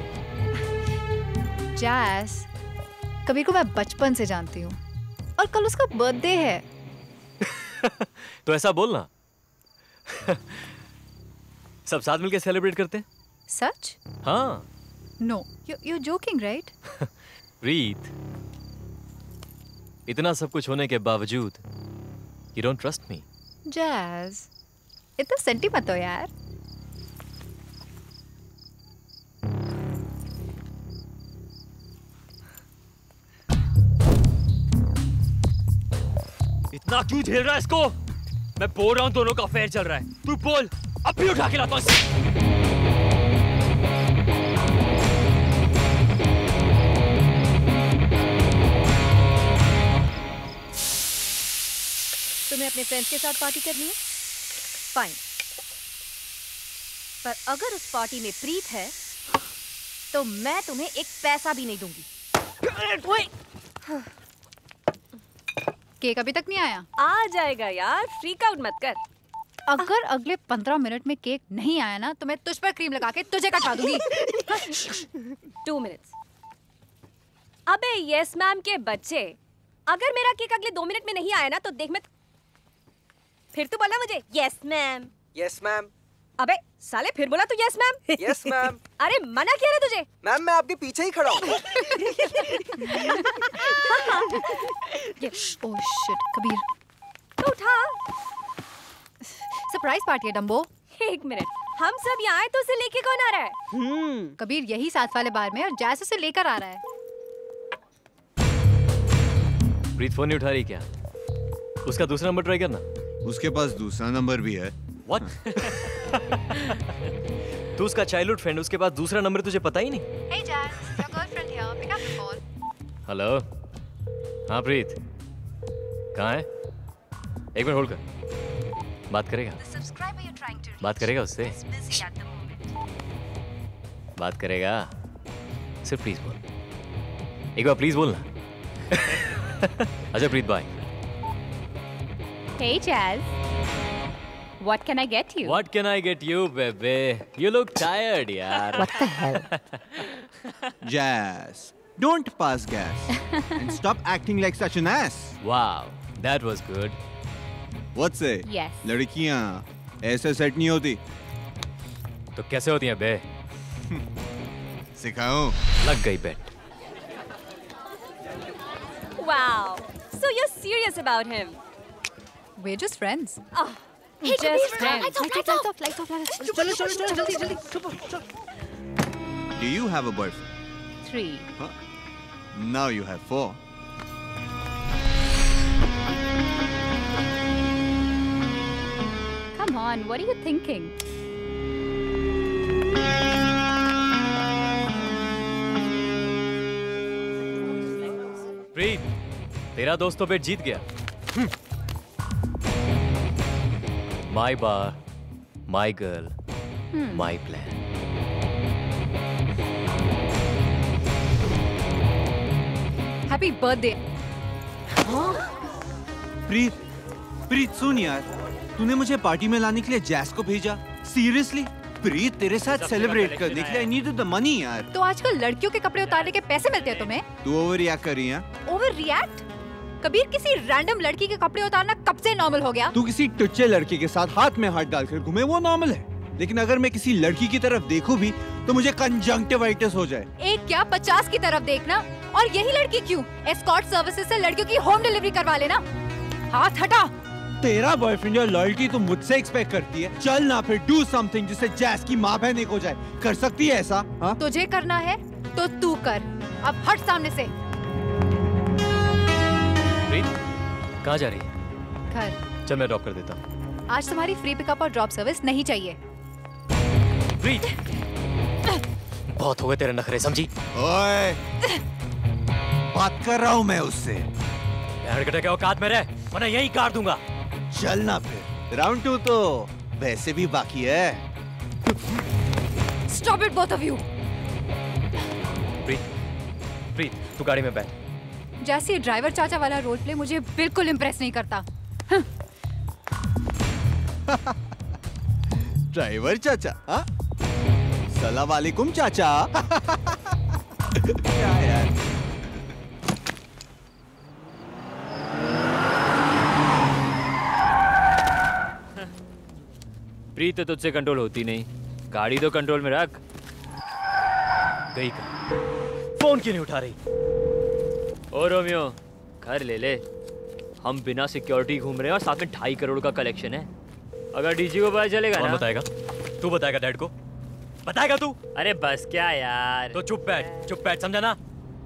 जैस, कबीर को मैं बचपन से जानती हूँ और कल उसका बर्थडे है। तो ऐसा बोलना। सब साथ मिलकर सेलिब्रेट करते हैं। सच? हाँ। No, you you joking right? Preet, इतना सब कुछ होने के बावजूद यू डोंट ट्रस्ट मी। जैस, इतना सेंटी मत हो यार। इतना क्यों झेल रहा है इसको? मैं बोल रहा हूँ दोनों का अफेयर चल रहा है। तू बोल, अब भी उठा के लाता हूँ इसे। तुम्हें अपने फ्रेंड्स के साथ पार्टी करनी है? फाइन। पर अगर उस पार्टी में प्रीत है तो मैं तुम्हें एक पैसा भी नहीं दूंगी। ओए! केक अभी तक नहीं आया? आ जाएगा यार, फ्रीक आउट मत कर। अगर अगले पंद्रह मिनट में केक नहीं आया ना तो मैं तुझ पर क्रीम लगा के तुझे कटवा दूंगी। Two minutes. अबे यस मैम के बच्चे, अगर मेरा केक अगले दो मिनट में नहीं आया ना तो देख मैं फिर तू बोला मुझे यस मैम। Yes ma'am. अबे साले फिर बोला तू यस मैम। Yes ma'am. अरे मना किया ना तुझे। मैम मैं आपके पीछे ही खड़ा हूँ। Oh shit, Kabir. तो उठा। सरप्राइज पार्टी है डम्बो। एक मिनट, हम सब यहाँ आए तो उसे लेके कौन आ रहा है? हम्म, कबीर यही साथ वाले बार में और जैस उसे लेकर आ रहा है। प्रीत फोन नहीं उठा रही क्या? उसका दूसरा नंबर ट्राई करना। उसके पास दूसरा नंबर भी है। What? तू उसका चाइल्डहुड फ्रेंड, उसके पास दूसरा नंबर तुझे पता ही नहीं। Hey Jazz, your girlfriend here. Pick up the phone. Hello. हाँ प्रीत, कहाँ है? एक मिनट होल्ड कर। बात करेगा? बात करेगा उससे? बात करेगा? सिर्फ प्लीज बोल। एक बार प्लीज बोलना। अच्छा Preet, bye. Hey Jazz, what can I get you? What can I get you, baby? You look tired, yaar. What the hell? Jazz, don't pass gas and stop acting like such an ass. Wow, that was good. What say? Yes. लड़कियाँ ऐसे सेट नहीं होती। तो कैसे होती हैं बे? सिखाऊं? लग गई बेट। Wow, so you're serious about him? We're just friends. Oh, Hey, just Kabir, friends. lights off, lights off, lights off, lights off. चलो चलो चलो जल्दी जल्दी चलो चलो। Do you have a boyfriend? Three. Huh? Now you have four. Come on, what are you thinking? प्रीत, तेरा दोस्त तो बेट जीत गया। My bar, my girl, Hmm. my plan. Happy birthday. प्रीत, प्रीत सुन यार, तूने मुझे पार्टी में लाने के लिए जैस को भेजा? सीरियसली? प्रीत तेरे साथ सेलिब्रेट करने के लिए आई नीड द मनी यार। तो आजकल लड़कियों के कपड़े उतारने के पैसे मिलते हैं तुम्हें? तू ओवर रिएक्ट कर रही है? Over react? कबीर, किसी रैंडम लड़की के कपड़े उतारना कब से नॉर्मल हो गया? तू किसी टुच्चे लड़के के साथ हाथ में हाथ डालकर घूमे वो नॉर्मल है, लेकिन अगर मैं किसी लड़की की तरफ देखूं भी तो मुझे कंजंक्टिवाइटिस हो जाए। एक क्या पचास की तरफ देखना, और यही लड़की क्यों? एस्कॉर्ट सर्विसेज से लड़कियों की होम डिलीवरी करवा लेना। हाथ हटा। तेरा बॉयफ्रेंड और लॉयल्टी तो मुझसे एक्सपेक्ट करती है, चल ना फिर डू समथिंग जिससे जैस की माँ बहन एक हो जाए। कर सकती है ऐसा? हा? तुझे करना है तो तू कर, अब हट सामने से। प्रीत, कहाँ जा रही है? घर। चल मैं ड्रॉप कर देता हूँ। आज तुम्हारी फ्री पिकअप और ड्रॉप सर्विस नहीं चाहिए। प्रीत, बहुत हो गए तेरे नखरे, समझी? ओए, बात कर रहा हूँ मैं उससे। हड़कटे के औकात में रह, वरना यहीं काट दूंगा। चल ना फिर, राउंड टू तो वैसे भी बाकी है। Stop it, both of you! प्रीत, प्रीत, तू गाड़ी में बैठ। जैसे ड्राइवर चाचा वाला रोल प्ले मुझे बिल्कुल इम्प्रेस नहीं करता। ड्राइवर चाचा? हाँ? सलाम वालेकुम चाचा। क्या यार? प्रीत तो तुझसे कंट्रोल होती नहीं, गाड़ी तो कंट्रोल में रख। गई कहाँ? फोन क्यों नहीं उठा रही? ओ रोमियो, घर ले ले। हम बिना सिक्योरिटी घूम रहे हैं और साथ में ढाई करोड़ का कलेक्शन है। अगर डीजी को पता चलेगा कौन ना। बताएगा? तू बताएगा डैड को? बताएगा तू? अरे बस क्या यार। तो चुप बैठ, चुप बैठ, समझा ना?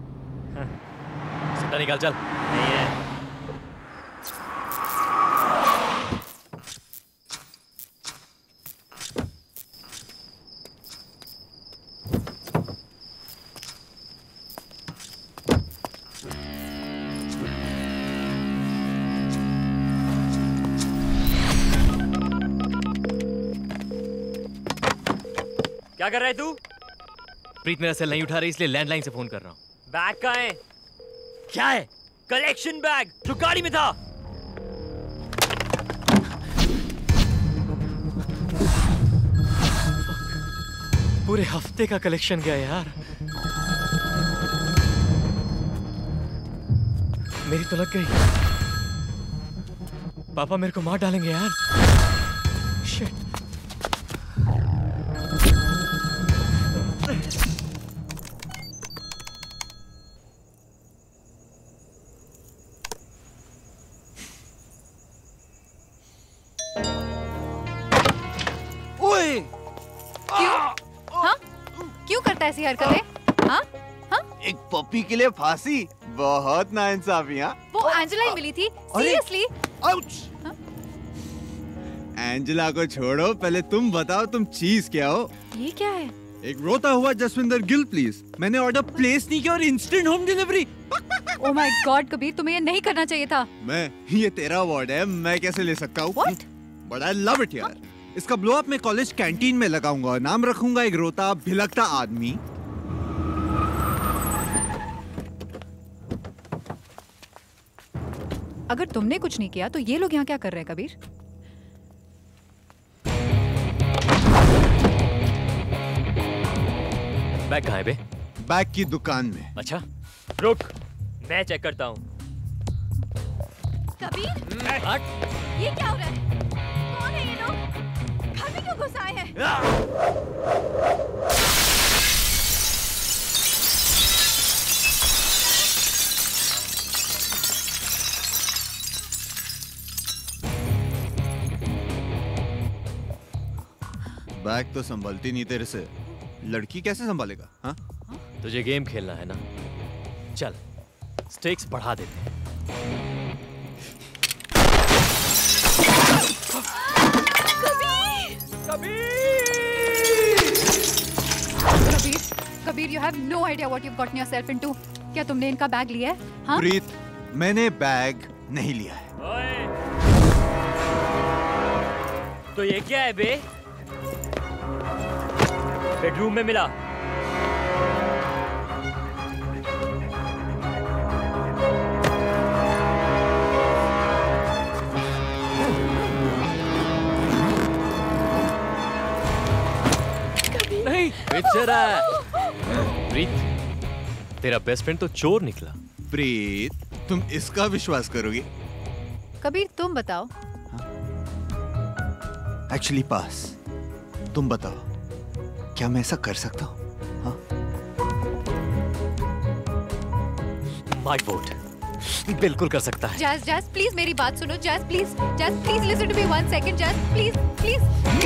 सीधा निकाल, चल। नहीं है। क्या कर रहा है तू? प्रीत मेरा सेल नहीं उठा रही, इसलिए लैंडलाइन से फोन कर रहा हूँ। बैग कहाँ है? क्या है? कलेक्शन बैग जो गाड़ी में था। पूरे हफ्ते का कलेक्शन गया यार। मेरी तो लग गई। पापा मेरे को मार डालेंगे यार। शिट। क्यों करता है ऐसी हरकतें? हाँ? हाँ? एक पपी के लिए फांसी, बहुत नाइंसाफी। हाँ? वो एंजेला ही मिली थी, सीरियसली? आउच! एंजेला को छोड़ो, पहले तुम बताओ तुम चीज क्या हो? ये क्या है? एक रोता हुआ जसविंदर गिल प्लीज। मैंने ऑर्डर प्लेस नहीं किया और instant home delivery. Oh my God Kabir, तुम्हें ये नहीं करना चाहिए था। मैं, ये तेरा अवार्ड है, मैं कैसे ले सकता हूँ? बट आई लव इट यार। इसका ब्लो अप मैं कॉलेज कैंटीन में लगाऊंगा और नाम रखूंगा एक रोता भिलकता आदमी। अगर तुमने कुछ नहीं किया तो ये लोग यहाँ क्या कर रहे हैं कबीर? बैग कहाँ है बे? बैग की दुकान में। अच्छा, रुक, मैं चेक करता हूँ। कबीर, ये क्या हो रहा है? कौन है ये लोग? घर में क्यों घुस आए हैं? बैग तो संभालती नहीं तेरे से, लड़की कैसे संभालेगा? हाँ? तुझे गेम खेलना है ना? चल, स्टेक्स बढ़ा देते हैं। Kabir, Kabir, you have no idea what you've gotten yourself into. क्या तुमने इनका बैग लिया है? हाँ? प्रीत, मैंने बैग नहीं लिया है। ओए, तो ये क्या है बे? बेडरूम में मिला। नहीं, बेचारा। प्रीत, तेरा बेस्ट फ्रेंड तो चोर निकला। प्रीत, तुम इसका विश्वास करोगे? कबीर तुम बताओ। एक्चुअली पास, तुम बताओ क्या मैं ऐसा कर सकता हूँ? माय वोट, बिल्कुल कर सकता है। जैस जैस प्लीज मेरी बात सुनो। Jazz please Jazz please listen to me one second. Jazz please please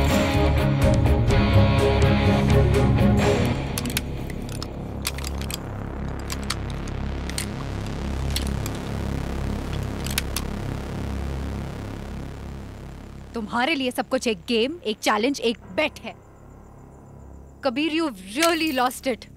तुम्हारे लिए सब कुछ एक गेम, एक चैलेंज, एक बेट है। Kabir, you really lost it.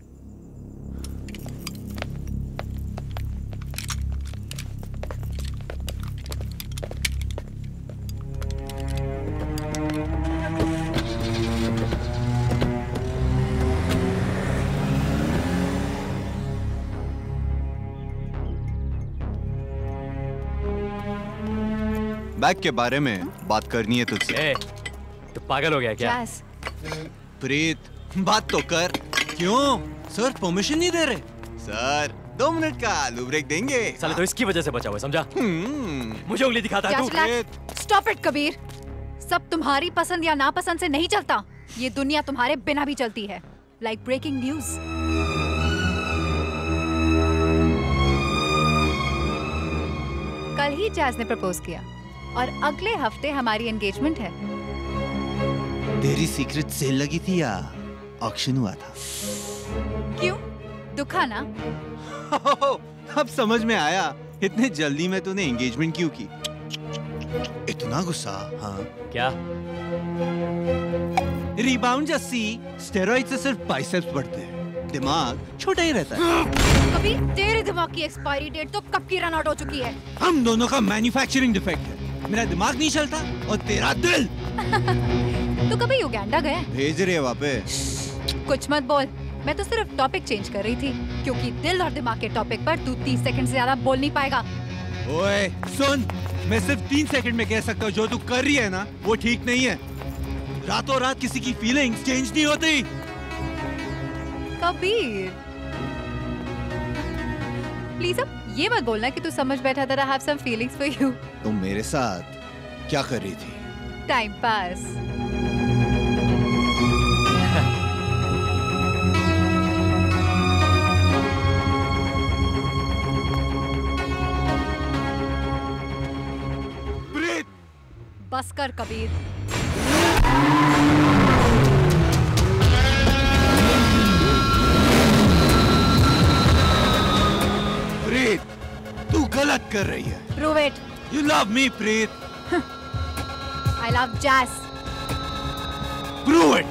Bag के बारे में बात करनी है तुझसे। ए, तो पागल हो गया क्या? प्रीत, बात तो कर। क्यों? सर परमिशन नहीं दे रहे। सर दो मिनट का आलू ब्रेक देंगे। साले तो इसकी वजह से बचा हुआ है, समझा? मुझे उंगली दिखाता है तू। Stop it Kabir. सब तुम्हारी पसंद या नापसंद से नहीं चलता। ये दुनिया तुम्हारे बिना भी चलती है। Like breaking news. कल ही जैज ने प्रपोज किया और अगले हफ्ते हमारी एंगेजमेंट है। तेरी सीक्रेट सेल लगी थी या ऑक्शन हुआ था? क्यों? दुखा ना? अब समझ में आया इतने जल्दी में तूने एंगेजमेंट क्यों की। इतना गुस्सा? हाँ क्या? रिबाउंड जस्सी, स्टेरॉइड से सिर्फ बाइसेप्स बढ़ते हैं, दिमाग छोटा ही रहता है। कभी तेरे दिमाग की एक्सपायरी डेट तो कब की रन आउट हो चुकी है। हम दोनों का मैन्युफैक्चरिंग डिफेक्ट है। मेरा दिमाग नहीं चलता और तेरा दिल। तो कभी युगांडा गए? भेज रहे वापस। कुछ मत बोल, मैं तो सिर्फ टॉपिक चेंज कर रही थी, क्योंकि दिल और दिमाग के टॉपिक पर तू तीस सेकंड से ज्यादा बोल नहीं पाएगा। ओए सुन, मैं सिर्फ तीन सेकंड में कह सकता हूँ जो तू कर रही है ना वो ठीक नहीं है। रातों रात किसी की फीलिंग्स चेंज नहीं होती। कबीर प्लीज अब ये मत बोलना कि तू समझ बैठा था I have some feelings for you। तुम मेरे साथ क्या कर रही थी? Time pass. बस कर कबीर। प्रीत, तू गलत कर रही है। Prove it। You love me, Preet. I love Jazz। Prove it।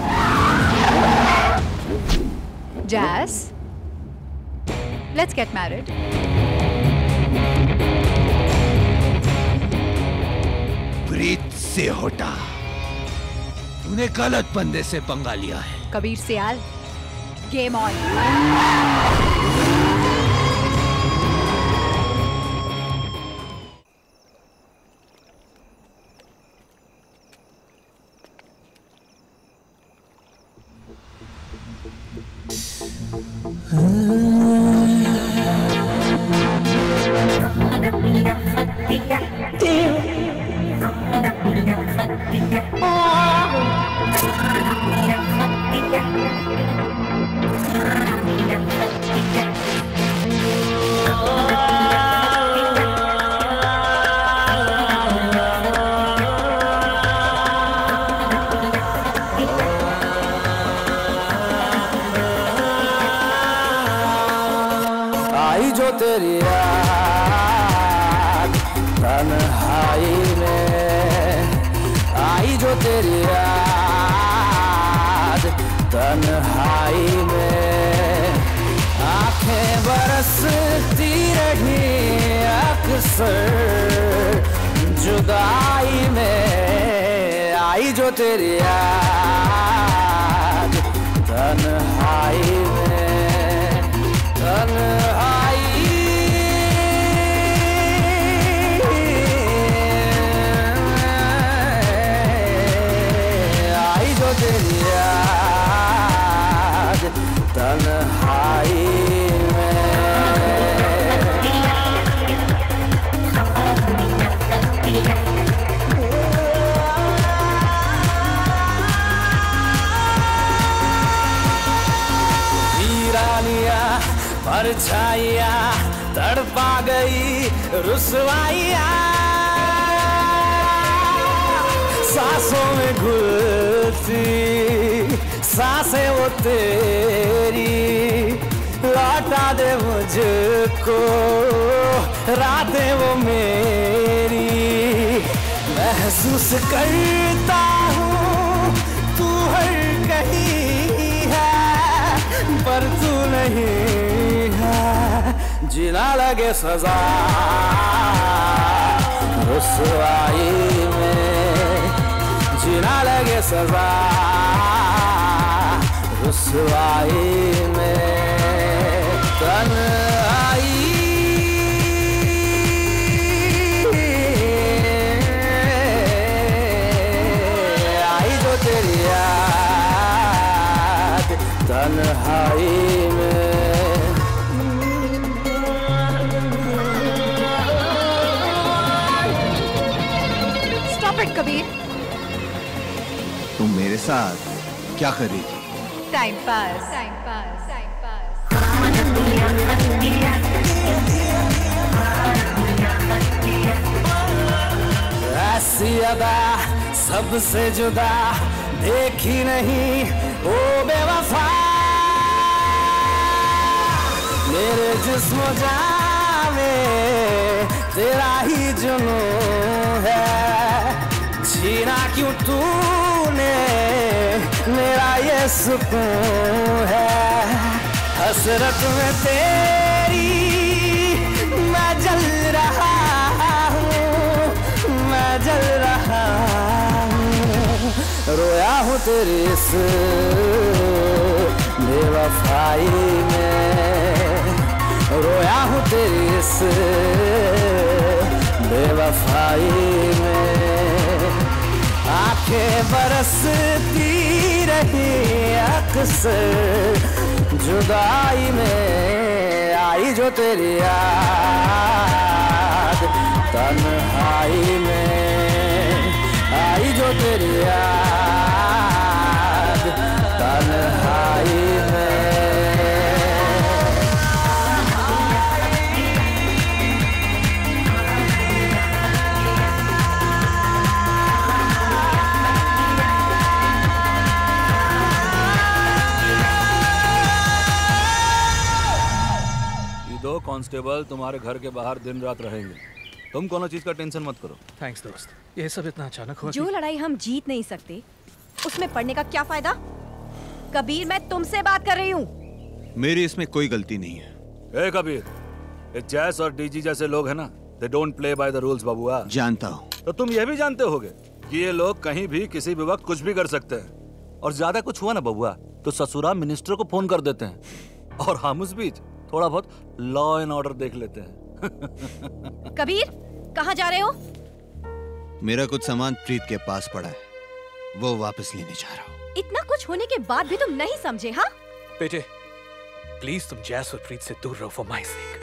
Jazz, let's get married। प्रीत से हटा, तूने गलत बंदे से पंगा लिया है। Kabir Sial, game on. आई जो तेरी याद तन्हाई में, आई जो तेरी याद तन्हाई में, आंखें बरसती रही अक्सर जुदाई में, आई जो तेरी याद तन्हाई में, तन्हाई आई जो तेरी याद तन्हाई में। रुसवाइयाँ सांसों में घुलती सांसें वो तेरी लौटा दे मुझको रातें वो मेरी महसूस करता हूँ तू हर कहीं है पर तू नहीं है जीना लगे सजा रुसवाई में जीना लगे सजा रुसवाई में तन्हाई आई जो तेरी याद तन्हाई में स्टॉप इट कबीर। तुम मेरे साथ क्या कर रही थी? Time pass time pass time pass. ऐसी अदा सबसे जुदा देखी नहीं ओ बेवफा मेरे जिस्म जान में तेरा ही जुनून है जीना क्यों तूने मेरा ये सुकून है हसरत में तेरी मैं जल रहा हूँ मैं जल रहा हूँ रोया हूँ तेरी इस बेवफाई में रोया हूँ तेरी इस बेवफाई में आंखें बरसती रही अक्सर जुदाई में आई जो तेरी याद तन्हाई में आई जो तेरी याद तन्हाई में दो कांस्टेबल तुम्हारे घर के बाहर दिन रात रहेंगे तुम कोनो चीज का टेंशन मत करो। थैंक्स दोस्त ये सब इतना अचानक हुआ जो लड़ाई हम जीत नहीं सकते उसमें पढ़ने का क्या फायदा। कबीर मैं तुमसे बात कर रही हूँ। मेरी इसमें कोई गलती नहीं है। ए कबीर ये जैस और डीजी जैसे लोग हैं ना they don't play by the rules बाबूआ। जानता हूँ। तो तुम ये भी जानते होगे कि ये लोग कहीं भी किसी भी वक्त कुछ भी कर सकते हैं और ज्यादा कुछ हुआ ना बबुआ तो ससुरा मिनिस्टर को फोन कर देते हैं और हम उस बीच थोड़ा बहुत लॉ एंड ऑर्डर देख लेते हैं। कबीर कहाँ जा रहे हो? मेरा कुछ सामान प्रीत के पास पड़ा है वो वापस लेने जा रहा हूँ। इतना कुछ होने के बाद भी तुम नहीं समझे? हाँ बेटे प्लीज तुम जैस और प्रीत से दूर रहो फॉर माय सेक।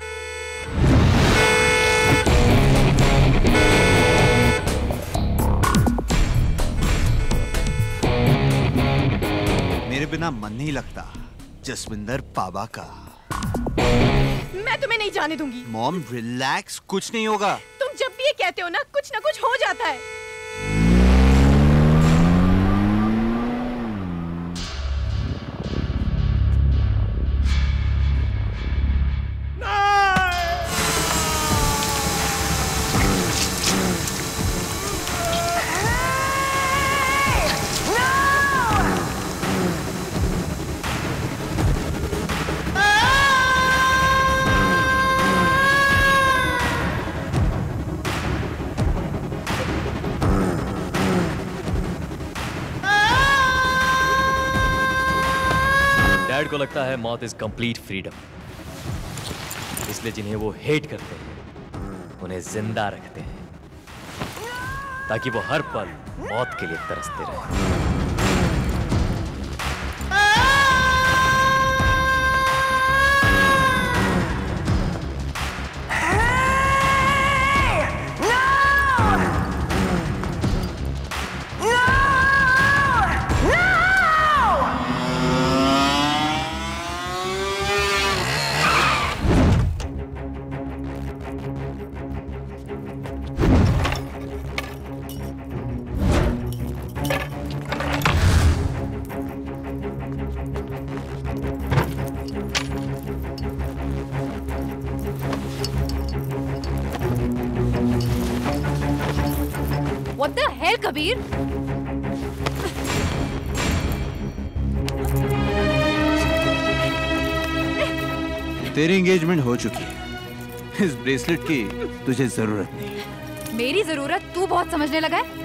मेरे बिना मन नहीं लगता जसविंदर पाबा का। मैं तुम्हें नहीं जाने दूंगी। मॉम रिलैक्स कुछ नहीं होगा। तुम जब भी ये कहते हो ना कुछ ना कुछ हो जाता है। डैड को लगता है मौत इज कंप्लीट फ्रीडम, इसलिए जिन्हें वो हेट करते हैं उन्हें जिंदा रखते हैं ताकि वो हर पल मौत के लिए तरसते रहें। What the hell, Kabir? तेरी एंगेजमेंट हो चुकी है। इस ब्रेसलेट की तुझे जरूरत नहीं। मेरी जरूरत तू बहुत समझने लगा है।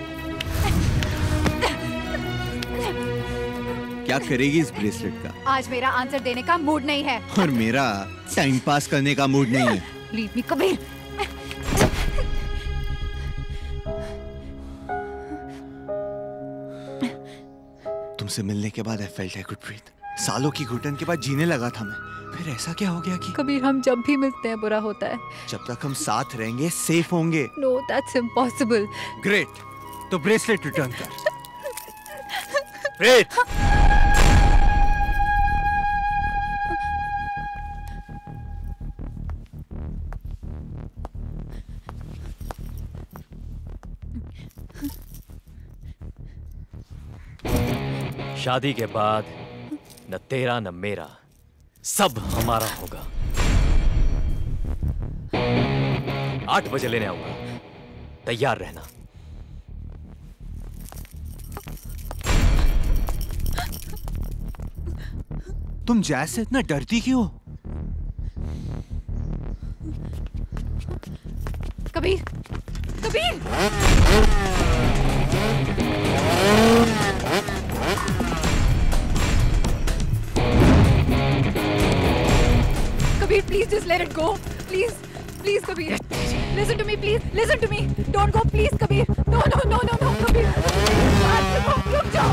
क्या करेगी इस ब्रेसलेट का? आज मेरा आंसर देने का मूड नहीं है। और मेरा टाइम पास करने का मूड नहीं है। Leave me Kabir. तुमसे मिलने के बाद I felt I could breathe. सालों की घुटन के बाद जीने लगा था मैं। फिर ऐसा क्या हो गया कि कबीर हम जब भी मिलते हैं बुरा होता है। जब तक हम साथ रहेंगे सेफ होंगे। No that's impossible. ग्रेट, तो ब्रेसलेट रिटर्न कर। ग्रेट। शादी के बाद न तेरा न मेरा, सब हमारा होगा। आठ बजे लेने आऊंगा, तैयार रहना। तुम जैज से इतना डरती क्यों? Kabir, Kabir! Kabir, please just let it go. Please, please, Kabir. Listen to me, please. Listen to me. Don't go, please, Kabir. No, no, no, no, no, Kabir. रुक जाओ.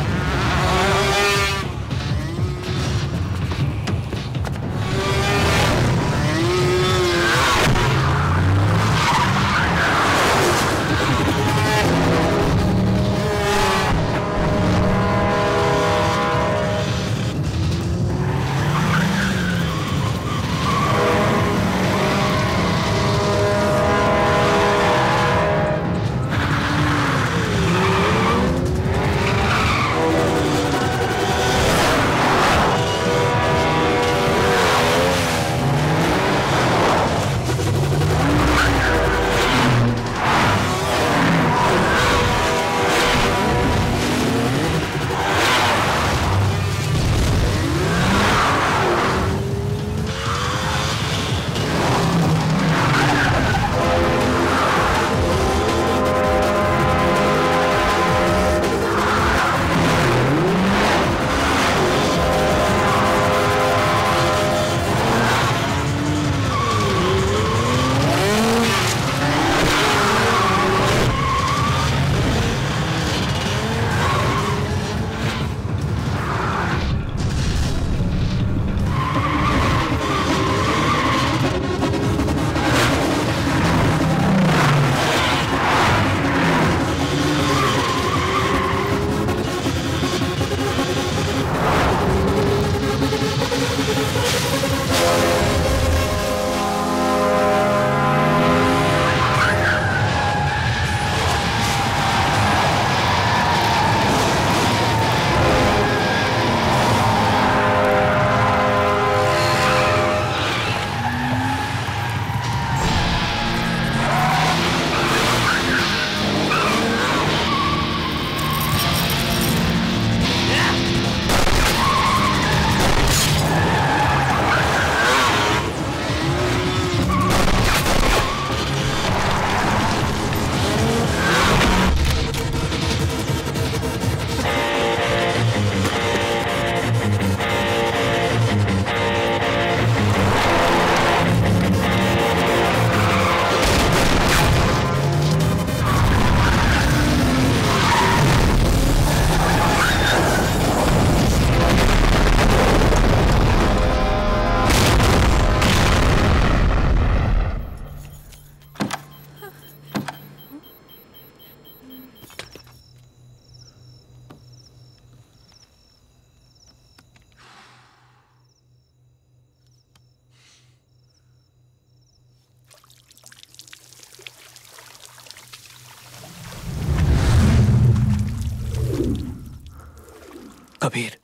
कबीर,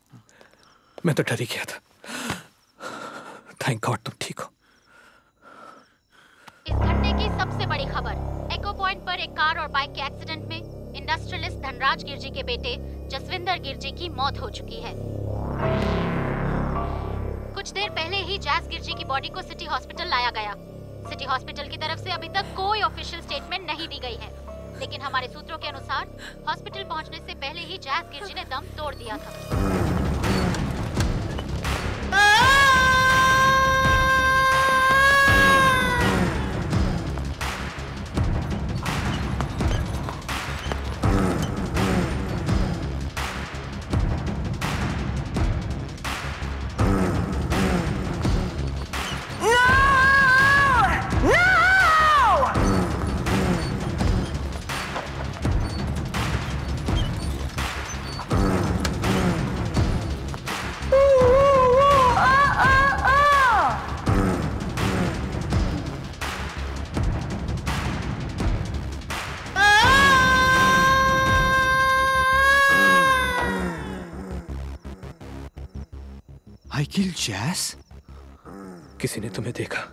मैं तो डर ही गया था। थैंक गॉड तुम ठीक हो। इस घटने की सबसे बड़ी खबर, एको पॉइंट पर एक कार और बाइक के एक्सीडेंट में इंडस्ट्रियलिस्ट धनराज गिरजी के बेटे जसविंदर गिरजी की मौत हो चुकी है। कुछ देर पहले ही जैस गिरजी की बॉडी को सिटी हॉस्पिटल लाया गया। सिटी हॉस्पिटल की तरफ से अभी तक कोई ऑफिशियल स्टेटमेंट नहीं दी गई है, लेकिन हमारे सूत्रों के अनुसार हॉस्पिटल पहुंचने से पहले ही जैस गिरजी ने दम तोड़ दिया था। I killed Jazz? किसी ने तुम्हें देखा?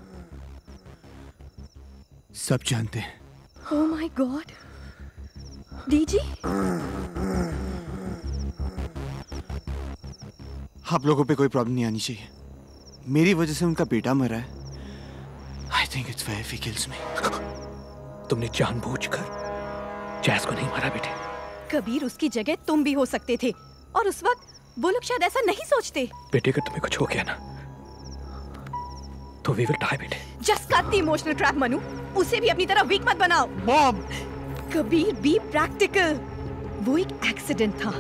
सब जानते हैं। Oh my God! डीजी? आप लोगों पे कोई प्रॉब्लम नहीं आनी चाहिए। मेरी वजह से उनका बेटा मरा है। I think it's fair if he kills me. तुमने जानबूझकर जैस को नहीं मारा बेटे। कबीर, उसकी जगह तुम भी हो सकते थे, और उस वक्त वो लोग शायद ऐसा नहीं सोचते। बेटे, अगर तुम्हें कुछ हो गया ना तो we will die बेटे। Just cut the emotional trap, Manu. उसे भी अपनी तरह वीक मत बनाओ। मॉम! Kabir, be practical। वो एक एक्सीडेंट था।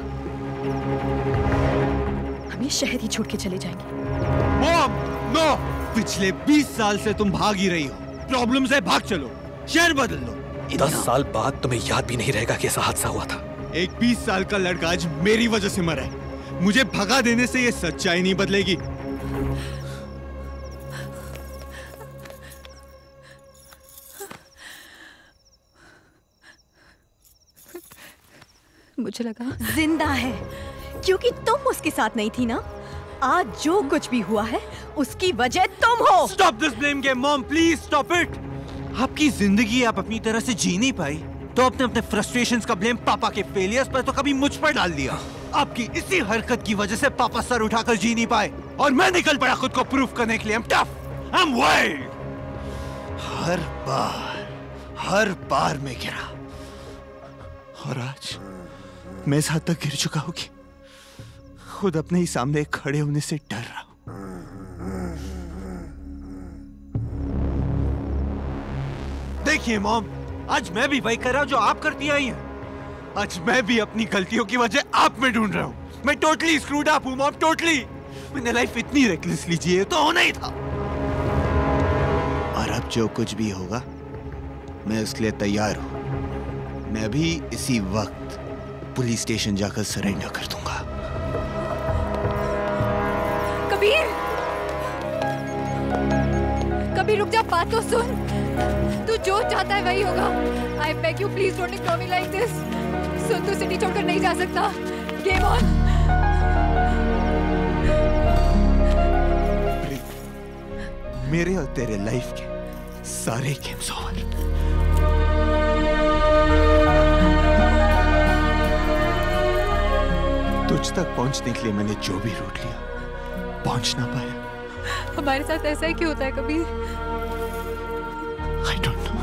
हम ये शहर ही छोड़ के चले जाएंगे। मॉम! नो! पिछले बीस साल से तुम भाग ही रही हो। प्रॉब्लम से भाग चलो, शहर बदल लो। दस साल बाद तुम्हें याद भी नहीं रहेगा कि ऐसा हादसा हुआ था। एक बीस साल का लड़का आज मेरी वजह से मरा है। मुझे भगा देने से ये सच्चाई नहीं बदलेगी। मुझे लगा जिंदा है, क्योंकि तुम उसके साथ नहीं थी ना। आज जो कुछ भी हुआ है उसकी वजह तुम हो। Stop this blame game, mom, please stop it. आपकी जिंदगी आप अपनी तरह से जी नहीं पाई, तो अपने अपने फ्रस्ट्रेशंस का ब्लेम पापा के फेलियर्स पर तो कभी मुझ पर डाल दिया। आपकी इसी हरकत की वजह से पापा सर उठाकर जी नहीं पाए, और मैं निकल पड़ा खुद को प्रूफ करने के लिए। I'm tough, I'm wild. हर बार, हर बार मैं गिरा, और आज मैं इस हद तक गिर चुका हूं कि खुद अपने ही सामने खड़े होने से डर रहा हूं। देखिए मॉम, आज मैं भी वही कर रहा हूं जो आप करती आई हैं। आज मैं भी अपनी गलतियों की वजह आप में ढूंढ रहा हूं। मैं टोटली स्क्रूड अप हूं मॉम, टोटली। मैंने लाइफ इतनी रेकलेसली जी है तो होना ही था। और अब जो कुछ भी होगा मैं उसके लिए तैयार हूं। मैं भी इसी वक्त पुलिस स्टेशन जाकर सरेंडर कर दूंगा। कबीर, कबीर रुक जा, बात तो सुन। तू जो चाहता है वही होगा। I beg you, please don't ignore me like this. सुन, तू सिटी छोड़कर नहीं जा सकता। Game on. मेरे और तेरे लाइफ के सारे गेम्स ओवर। तुझ तक पहुंचने के लिए मैंने जो भी रूट लिया, पहुंच ना पाया। हमारे साथ ऐसा ही क्यों होता है कबीर? I don't know.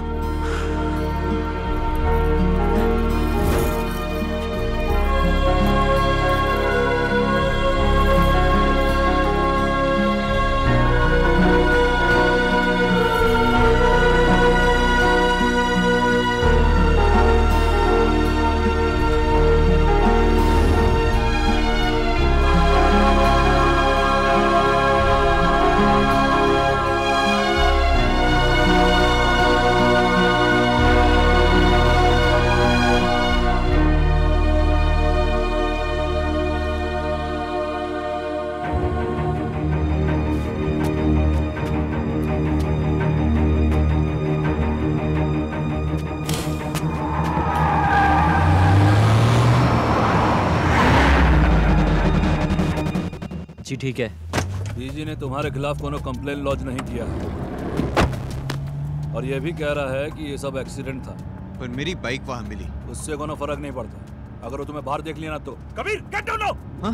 जी ठीक है। डीजी ने तुम्हारे खिलाफ कोनो कंप्लेन लॉन्च नहीं किया, और यह भी कह रहा है कि ये सब एक्सीडेंट था। पर मेरी बाइक वहां मिली। उससे कोनो फर्क नहीं पड़ता। अगर वो तुम्हें बाहर देख लिया ना तो। Kabir get down now.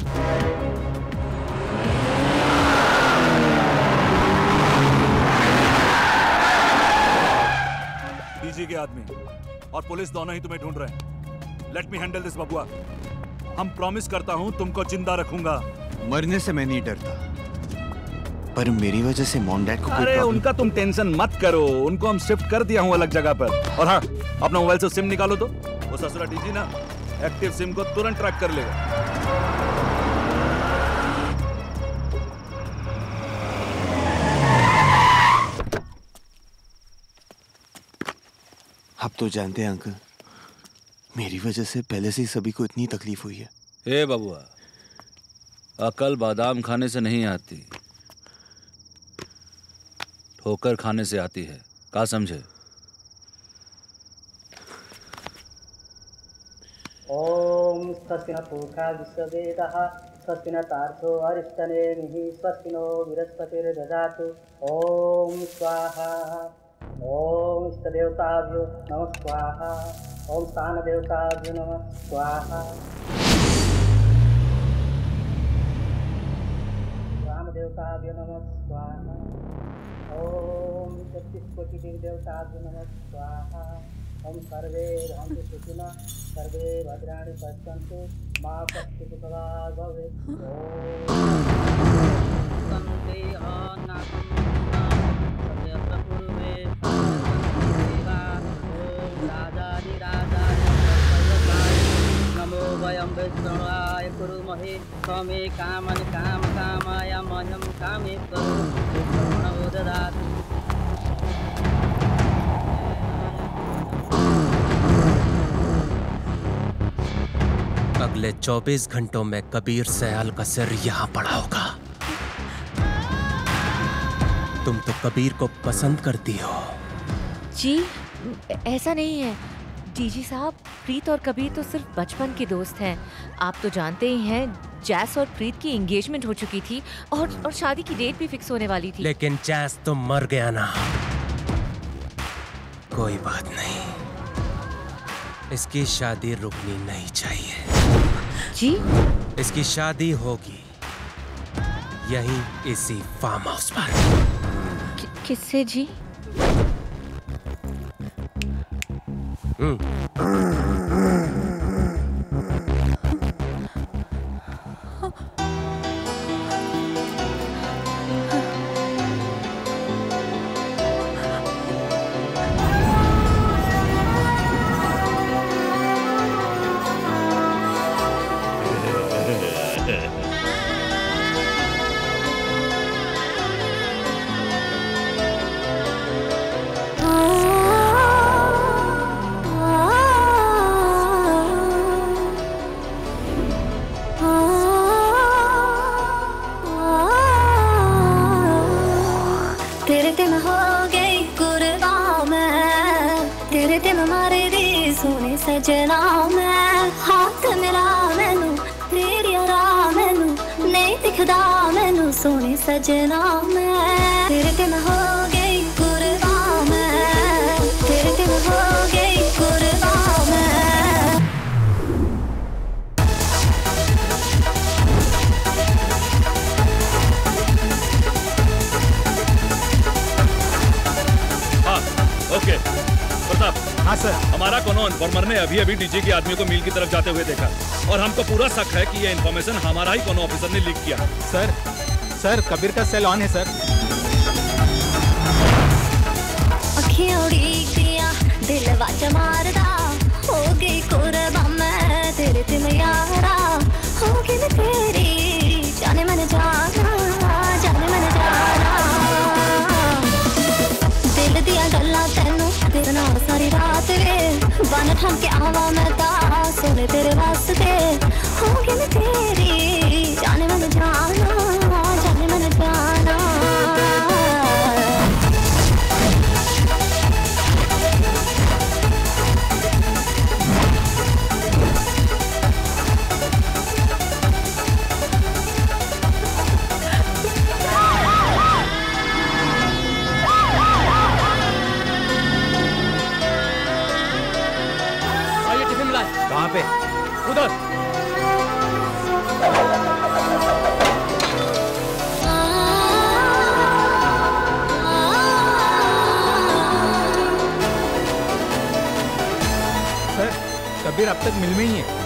DG के आदमी और पुलिस दोनों ही तुम्हें ढूंढ रहे हैं। लेट मी हैंडल दिस बबुआ। हम प्रॉमिस करता हूं तुमको जिंदा रखूंगा। मरने से मैं नहीं डरता, पर मेरी वजह से मॉम डैड को कोई अरे प्रॉब्लम। उनका तुम टेंशन मत करो, उनको हम शिफ्ट कर दिया हूं अलग जगह पर। और हाँ, अपना मोबाइल से सिम निकालो तो वो ससुरा डीजी ना एक्टिव सिम को तुरंत ट्रैक कर लेगा। आप तो जानते हैं अंकल, मेरी वजह से पहले से ही सभी को इतनी तकलीफ हुई है। ए बबुआ, अकल बादाम खाने से नहीं आती, ठोकर खाने से आती है। का समझे? ओम स्वस्ति न पूषा विश्ववेदः स्वस्ति न तार्थो अरिष्टनेमिः स्वस्ति नो बृहस्पतिर्दधातु। ओम स्वाहा। ओम इष्टदेवताभ्यो नमः स्वाहा। ओम स्थानदेवताभ्यो नमः स्वाहा। रामदेवताभ्यो नमः स्वाहा। ओम तेत्तीस देवताभ्यो नमः स्वाहा। ओम सर्वे भवन्तु सुखिनः सर्वे भद्राणि पश्यन्तु मा कश्चित् प्रमादः भवेत्। ओम वन्दे अनाथं सत्यत्र पूर्वे देवा। ओम राजाधिराजाय नमो वयं वैष्णवाय कुरुमहे कामे कामन् काम कामाय मह्यं कामे करो ददातु। अगले चौबीस घंटों में कबीर सयाल का सिर यहाँ पड़ा होगा। तुम तो कबीर को पसंद करती हो। जी ऐसा नहीं है डीजी साहब, प्रीत और कबीर तो सिर्फ बचपन के दोस्त हैं। आप तो जानते ही हैं जैस और प्रीत की एंगेजमेंट हो चुकी थी और और शादी की डेट भी फिक्स होने वाली थी। लेकिन जैस तो मर गया ना। कोई बात नहीं, इसकी शादी रुकनी नहीं चाहिए। जी? इसकी शादी होगी यहीं इसी फार्म हाउस पर। कि, किससे जी? सजना मैं हाथ मेरा मैनू तेरी आराम मैनू नहीं दिखदा मैनू सोने सजना मैं तेरे ते मैं हो गई कुर्बान मैं तेरे ते मैं हो गई कुर्बान मैं। हाँ ओके प्रताप। हाँ सर। हमारा कोनो इन्फॉर्मर ने अभी अभी डीजी के आदमी को मील की तरफ जाते हुए देखा और हमको पूरा शक है कि ये इन्फॉर्मेशन हमारा ही कोनो ऑफिसर ने लीक किया। सर सर कबीर का सेल ऑन है सर। अखियां उड़ीकियां दिल वाच मारदा हो गई कुर्बान मैं तेरे ते मैं यारा हो गई मैं तेरी जाने मन जाना जाने मन जाना दिल दिया गल्ला तेनू तेरे नाल सारी रात वे बन ठन के आवा मैं ता सोने तेरे वास्ते हो गई मैं तेरी जाने मन जाना जाने मन जाना। उधर। सर कबीर अब तक मिल में ही है।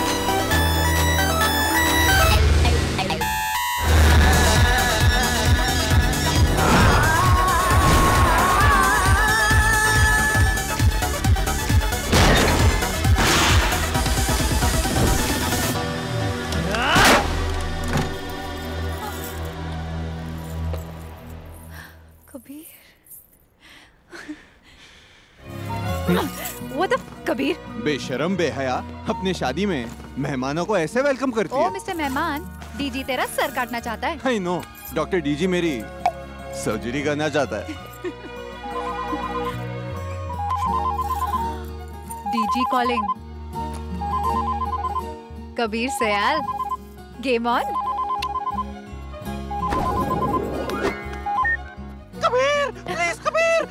What the Kabir? बेशरम बेहया अपने शादी में मेहमानों को ऐसे वेलकम करती ओ है। मिस्टर मेहमान, डीजी तेरा सर काटना चाहता है। आई नो, डॉक्टर डीजी मेरी सर्जरी करना चाहता है। DG calling. Kabir Sial, game on. Kabir, please Kabir,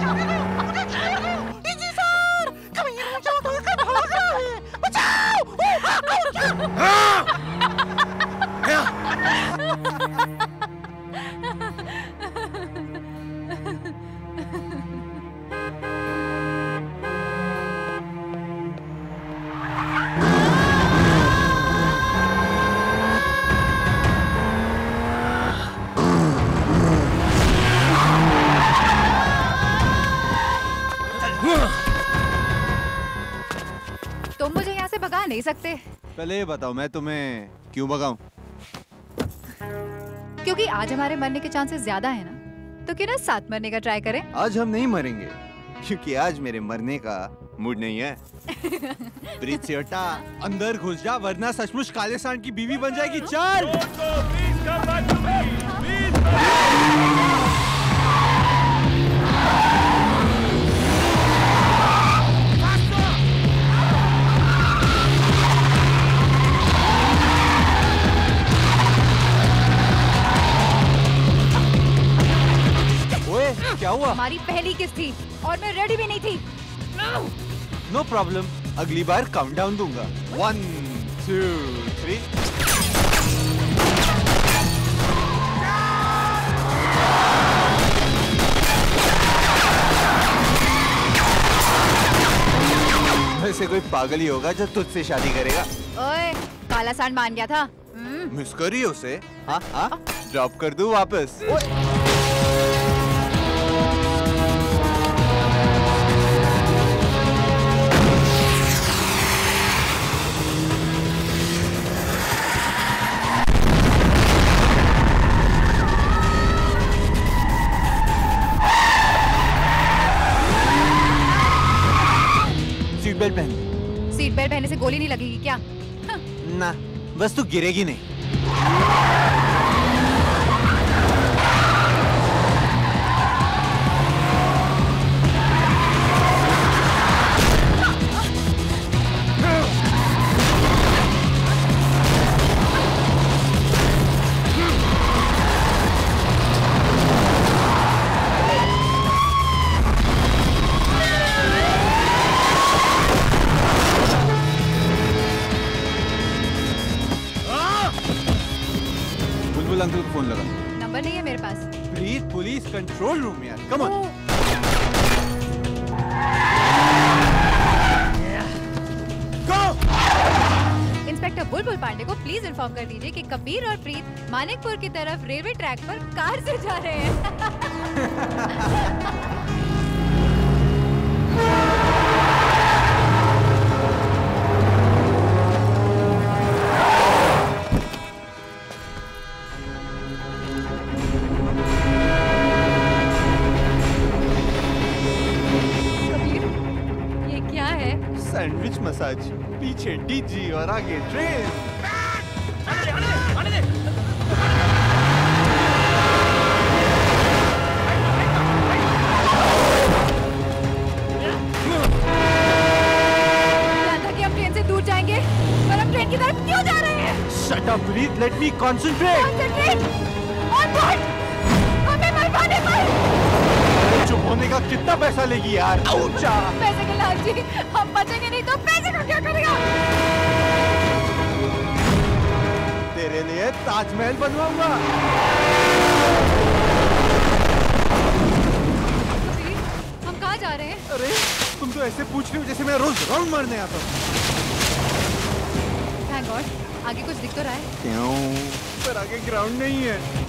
DG sir, Kabir मुझे उठा कर भाग रहा है, बचाओ! तुम मुझे यहाँ से भगा नहीं सकते पहले ये बताओ मैं तुम्हें क्यों भगाऊं? क्योंकि आज हमारे मरने के चांसेस ज्यादा है ना, तो क्यों ना साथ मरने का ट्राई करें? आज हम नहीं मरेंगे क्योंकि आज मेरे मरने का मूड नहीं है। प्रीत सियोटा अंदर घुस जा वरना सचमुच काले सांड की बीवी बन जाएगी। चल क्या हुआ? हमारी पहली किस थी और मैं रेडी भी नहीं थी। नो प्रॉब्लम, अगली बार काउंटडाउन दूंगा। One two three. वैसे कोई पागल ही होगा जो तुझसे शादी करेगा। ओए, काला सांड मान गया था। मिस करी उसे? हाँ हाँ, ड्रॉप कर दूं वापस। सीट बेल्ट पहन। सीट बेल्ट पहनने से गोली नहीं लगेगी क्या? ना, बस तू गिरेगी नहीं। अंकल को फोन लगा। नंबर नहीं है मेरे पास। प्लीज पुलिस कंट्रोल रूम यार, कम ऑन। गो! इंस्पेक्टर बुलबुल पांडे को प्लीज इन्फॉर्म कर दीजिए कि कबीर और प्रीत मानिकपुर की तरफ रेलवे ट्रैक पर कार से जा रहे हैं। सैंडविच मसाज, पीछे डीजी और आगे ट्रेन। आने दे, आने दे, आने दे। प्लान था कि हम ट्रेन से दूर जाएंगे, पर हम ट्रेन की तरफ क्यों जा रहे हैं? Shut up, breathe, let me concentrate. Concentrate on what? हमें मरवाने पर। चुप होने का कितना पैसा लेगी यार? पैसे के लालची, हम बचेंगे नहीं तो पैसे का क्या करेगा? तेरे लिए ताजमहल बनवाऊंगा। हम कहाँ जा रहे हैं? अरे तुम तो ऐसे पूछ रही हो जैसे मैं रोज राउंड मारने आता हूँ। थैंक गॉड, आगे कुछ दिख तो रहा है। क्यों? पर आगे ग्राउंड नहीं है।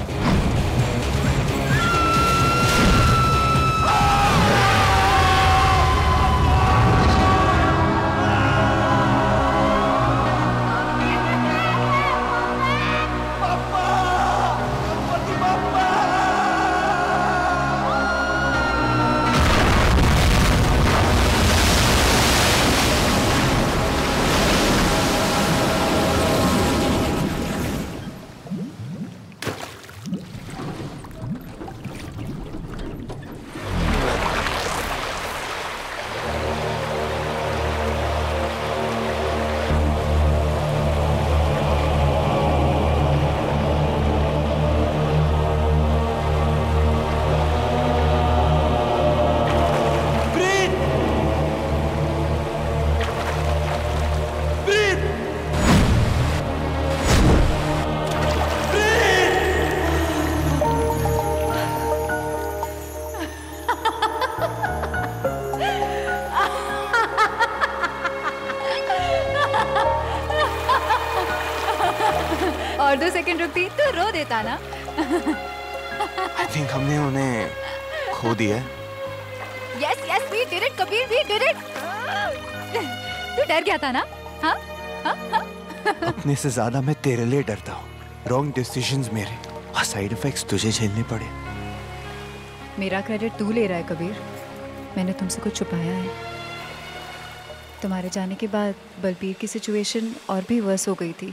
और दो सेकंड रुकती तो रो देता ना। आई थिंक हमने उन्हें खो दिया। Yes yes we did it Kabir, we did it. तू डर गया था ना? हाँ हाँ हाँ। अपने से ज्यादा मैं तेरे लिए डरता हूँ। रॉन्ग डिसीजंस मेरे और साइड इफेक्ट्स तुझे झेलने पड़े। मेरा क्रेडिट तू ले रहा है कबीर, मैंने तुमसे कुछ छुपाया है। तुम्हारे जाने के बाद बलबीर की सिचुएशन और भी वर्स हो गई थी।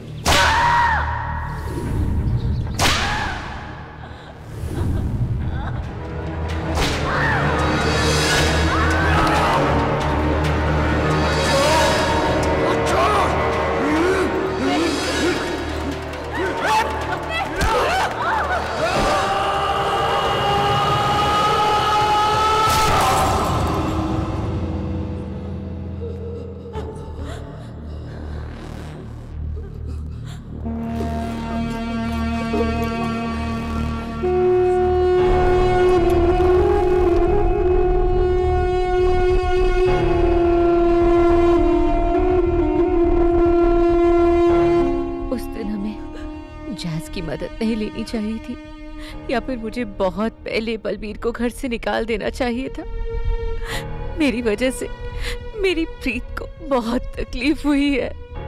नहीं लेनी चाहिए थी, या फिर मुझे बहुत पहले बलबीर को घर से निकाल देना चाहिए था। मेरी वजह से मेरी प्रीत को बहुत तकलीफ हुई है।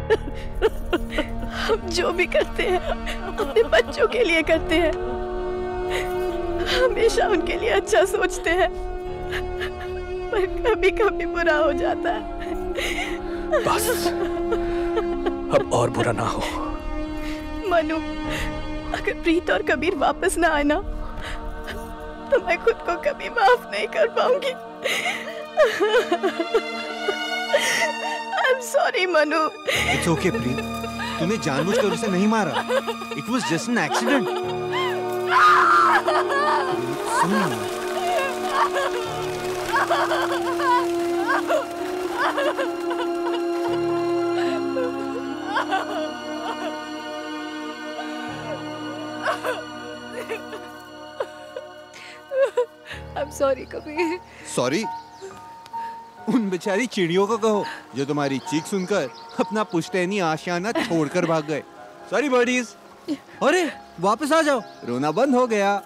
हम जो भी करते हैं अपने बच्चों के लिए करते हैं, हमेशा उनके लिए अच्छा सोचते हैं, पर कभी कभी बुरा हो जाता है। बस अब और बुरा ना हो। मनु, अगर प्रीत और कबीर वापस ना आए ना, तो मैं खुद को कभी माफ नहीं कर पाऊंगी। I'm sorry Manu. It's okay प्रीत, तूने जानबूझकर उसे नहीं मारा। It was just an accident। सुन। I'm sorry Kabir. सॉरी उन बेचारी चिड़ियों को कहो जो तुम्हारी चीख सुनकर अपना पुश्तैनी आशियाना छोड़कर भाग गए। Sorry birdies. अरे वापस आ जाओ, रोना बंद हो गया।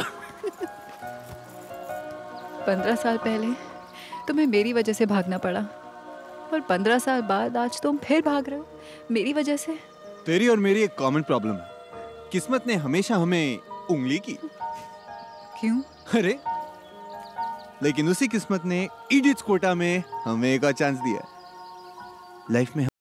पंद्रह साल पहले तुम्हें मेरी वजह से भागना पड़ा, और पंद्रह साल बाद आज तुम फिर भाग रहे हो मेरी वजह से। तेरी और मेरी एक कॉमन प्रॉब्लम है, किस्मत ने हमेशा हमें उंगली की। क्यों? अरे लेकिन उसी किस्मत ने इडियट्स कोटा में हमें एक और चांस दिया। लाइफ में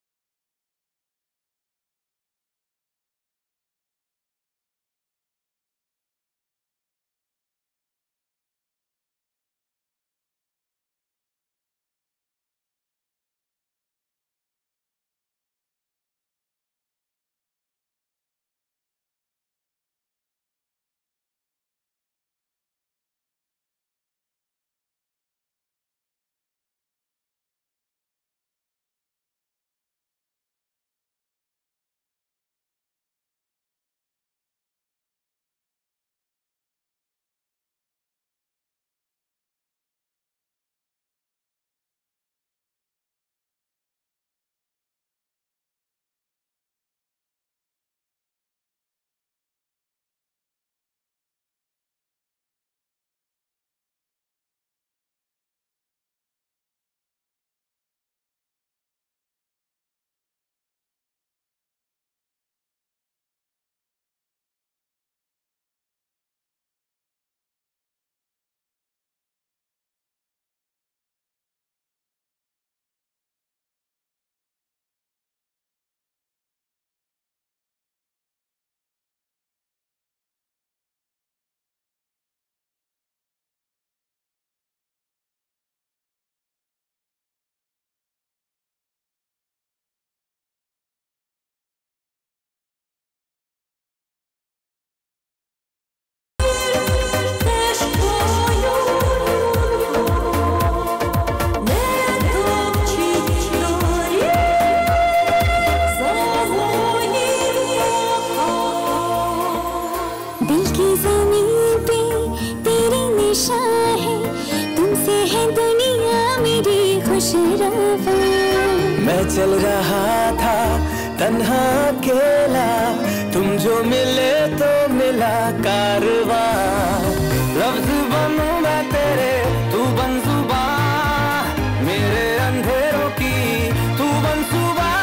खुश रवा। मैं चल रहा था तन्हा अकेला, तुम जो मिले तो मिला कारवा। लफ्ज बनूं मैं तेरे, तू बन जुबां, मेरे अंधेरों की तू बन सुबह।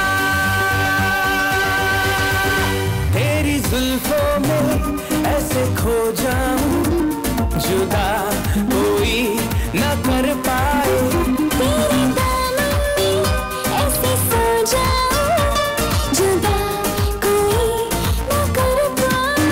तेरी जुल्फों में ऐसे खो जाऊं, जुदा कोई न कर पाए। तेरे दामन में ऐसे सो जाऊं, जुदा कोई न कर पाए।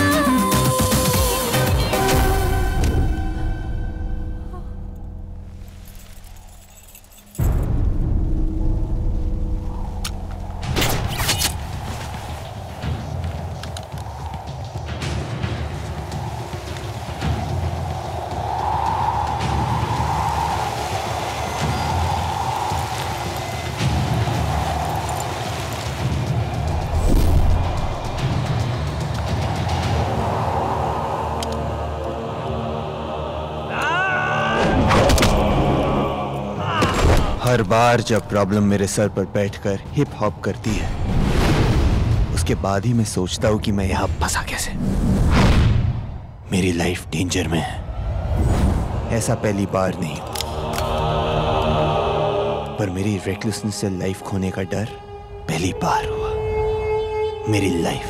हर बार जब प्रॉब्लम मेरे सर पर बैठकर हिप हॉप करती है, उसके बाद ही मैं सोचता हूं कि मैं यहां फंसा कैसे। मेरी लाइफ डेंजर में है। ऐसा पहली बार नहीं, पर मेरी रेकलेसनेस से लाइफ खोने का डर पहली बार हुआ। मेरी लाइफ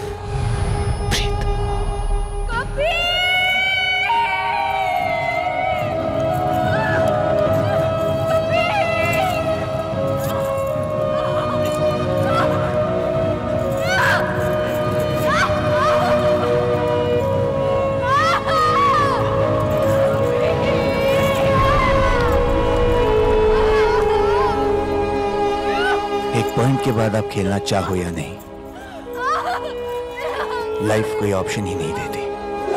पॉइंट के बाद आप खेलना चाहो या नहीं, लाइफ कोई ऑप्शन ही नहीं देती।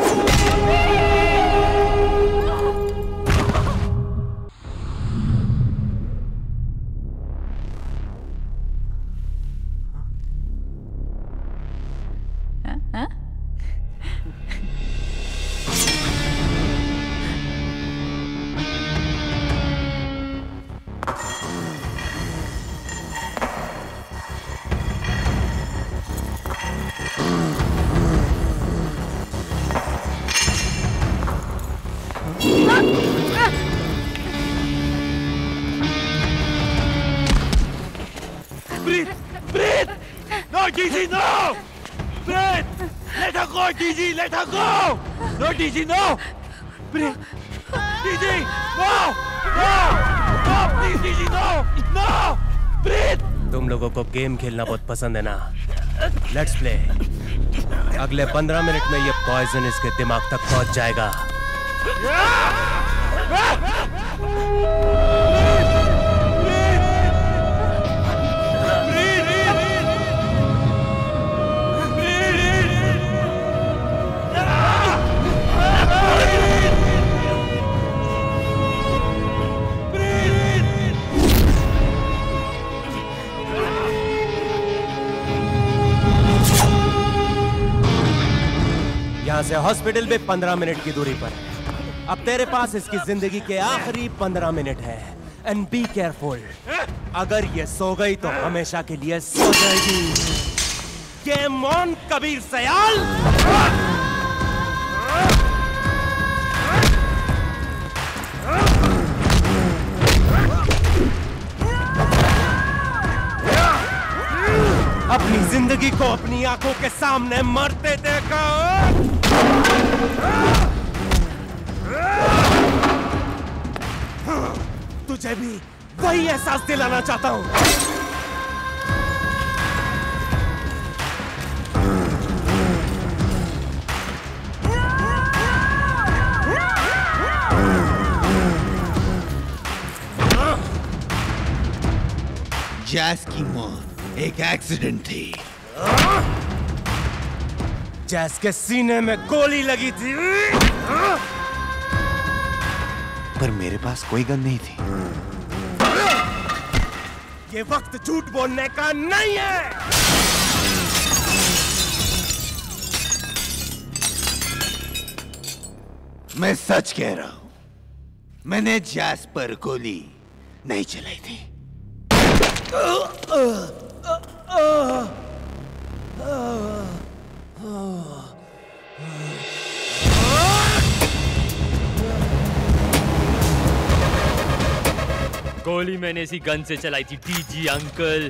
Breathe! Breathe! No, D G, no! Breathe! Let her go, D G, let her go! No, D G, no! Breathe! D G, no! No! No, please, D G, no! No! Breathe! तुम लोगों को गेम खेलना बहुत पसंद है ना? Let's play. अगले पंद्रह मिनट में ये पॉइजन इसके दिमाग तक पहुंच जाएगा। यहाँ से हॉस्पिटल भी पंद्रह मिनट की दूरी पर है। अब तेरे पास इसकी जिंदगी के आखिरी पंद्रह मिनट है। एंड बी केयरफुल, अगर ये सो गई तो हमेशा के लिए सो जाएगी। Game on Kabir Sial. अपनी जिंदगी को अपनी आंखों के सामने मरते देखा। तुझे भी वही एहसास दिलाना चाहता हूं। जैस की मौत एक एक्सीडेंट थी। जैस के सीने में गोली लगी थी, पर मेरे पास कोई गन नहीं थी। ये वक्त झूठ बोलने का नहीं है। मैं सच कह रहा हूं। मैंने जैस पर गोली नहीं चलाई थी। गोली मैंने इसी गन से चलाई थी DG uncle.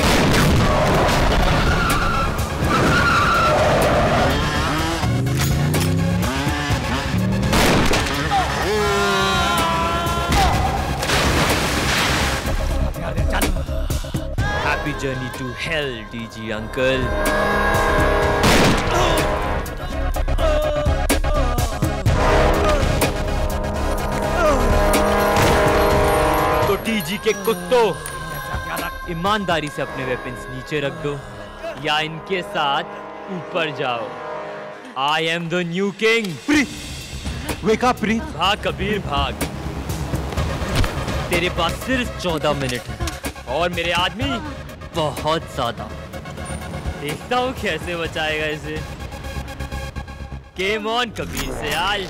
Happy journey to hell, DG uncle. तो डीजी के कुत्तों, ईमानदारी से अपने वेपन्स नीचे रख दो या इनके साथ ऊपर जाओ। I am the new king। Wake up, प्रीत। भाग कबीर भाग। तेरे पास सिर्फ चौदह मिनट है और मेरे आदमी बहुत ज्यादा। देखता हूँ कैसे बचाएगा इसे। गेम ऑन कबीर से आज।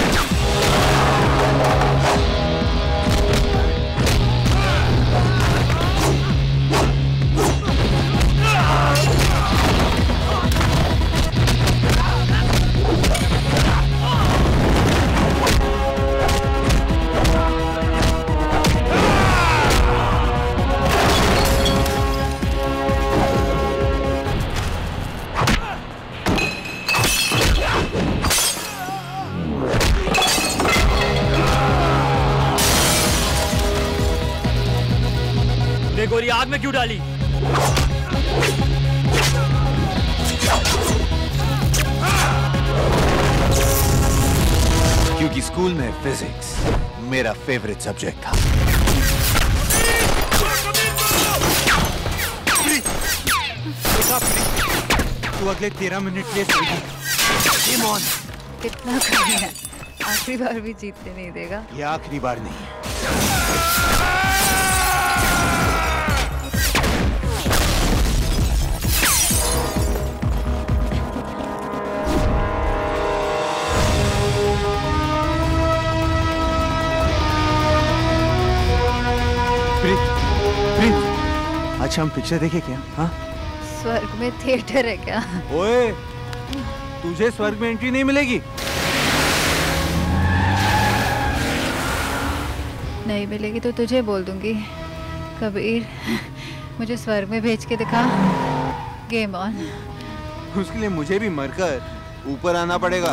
गोली आग में क्यों डाली? क्योंकि स्कूल में फिजिक्स मेरा फेवरेट सब्जेक्ट था। तू अगले तेरह मिनट के लिए कितना कमी है, आखिरी बार भी जीतने नहीं देगा। ये आखिरी बार नहीं है। अच्छा हम पिक्चर देखे क्या? हाँ? स्वर्ग में थिएटर है क्या? ओए, तुझे स्वर्ग में एंट्री नहीं मिलेगी। नहीं मिलेगी तो तुझे बोल दूंगी। कबीर, मुझे स्वर्ग में भेज के दिखा। Game on. उसके लिए मुझे भी मरकर ऊपर आना पड़ेगा।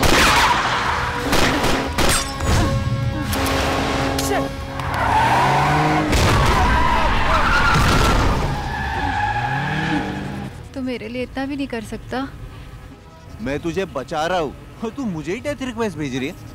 तू मेरे लिए इतना भी नहीं कर सकता? मैं तुझे बचा रहा हूँ और तू मुझे ही डेथ रिक्वेस्ट भेज रही है।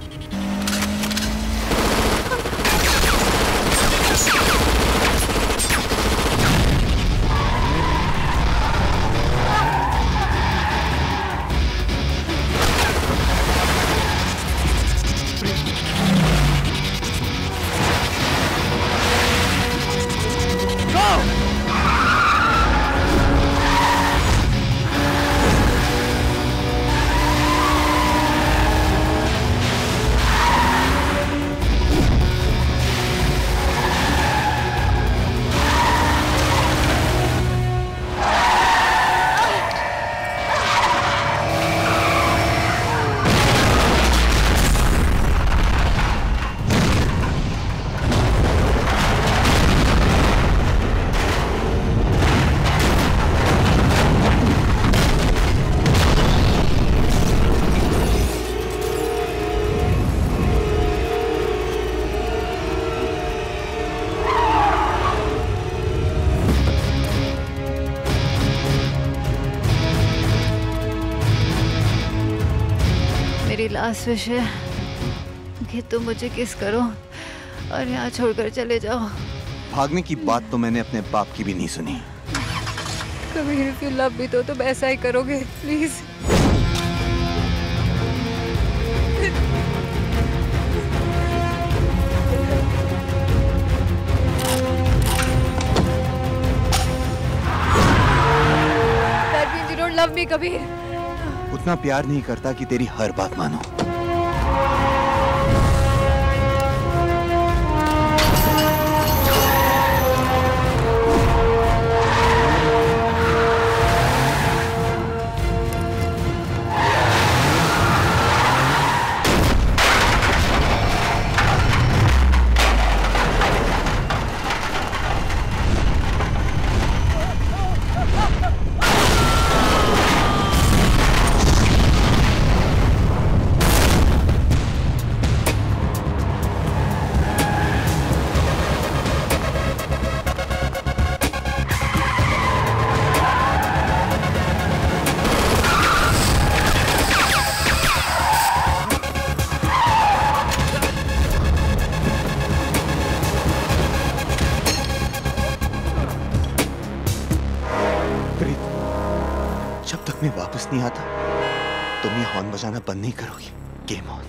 लास्ट विश है कि तुम मुझे किस करो और यहाँ छोड़कर चले जाओ। भागने की बात तो मैंने अपने बाप की भी नहीं सुनी। Kabir, if you love me तो तुम ऐसा ही करोगे, please. That means you don't love me, Kabir. उतना प्यार नहीं करता कि तेरी हर बात मानो। वापस नहीं आता, तुम ये हॉर्न बजाना बंद नहीं करोगी। Game on.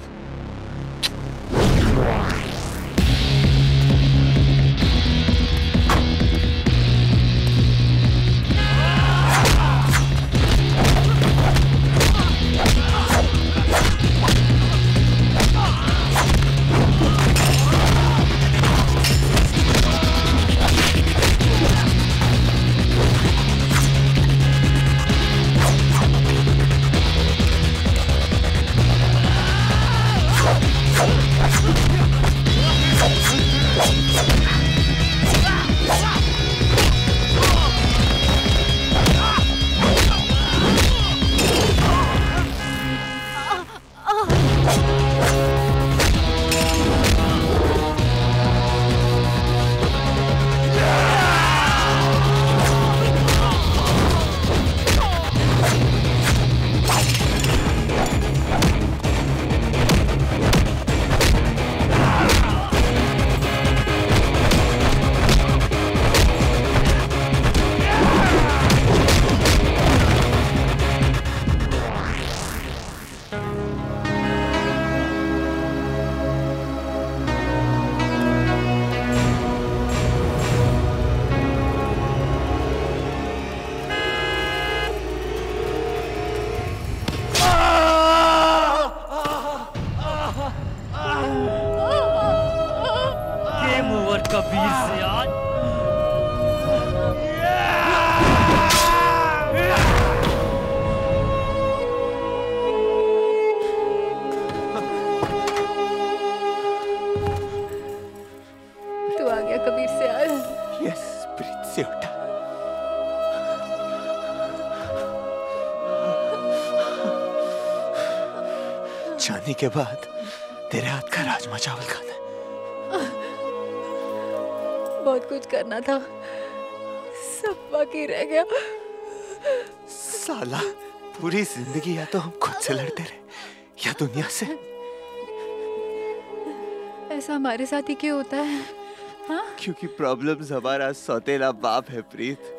जाने के बाद तेरे हाथ का राजमा चावल खाना है। बहुत कुछ करना था, सब बाकी रह गया। साला पूरी जिंदगी या तो हम खुद से लड़ते रहे या दुनिया से। ऐसा हमारे साथ ही क्यों होता है? हाँ? क्योंकि प्रॉब्लम्स हमारा सौतेला बाप है प्रीत।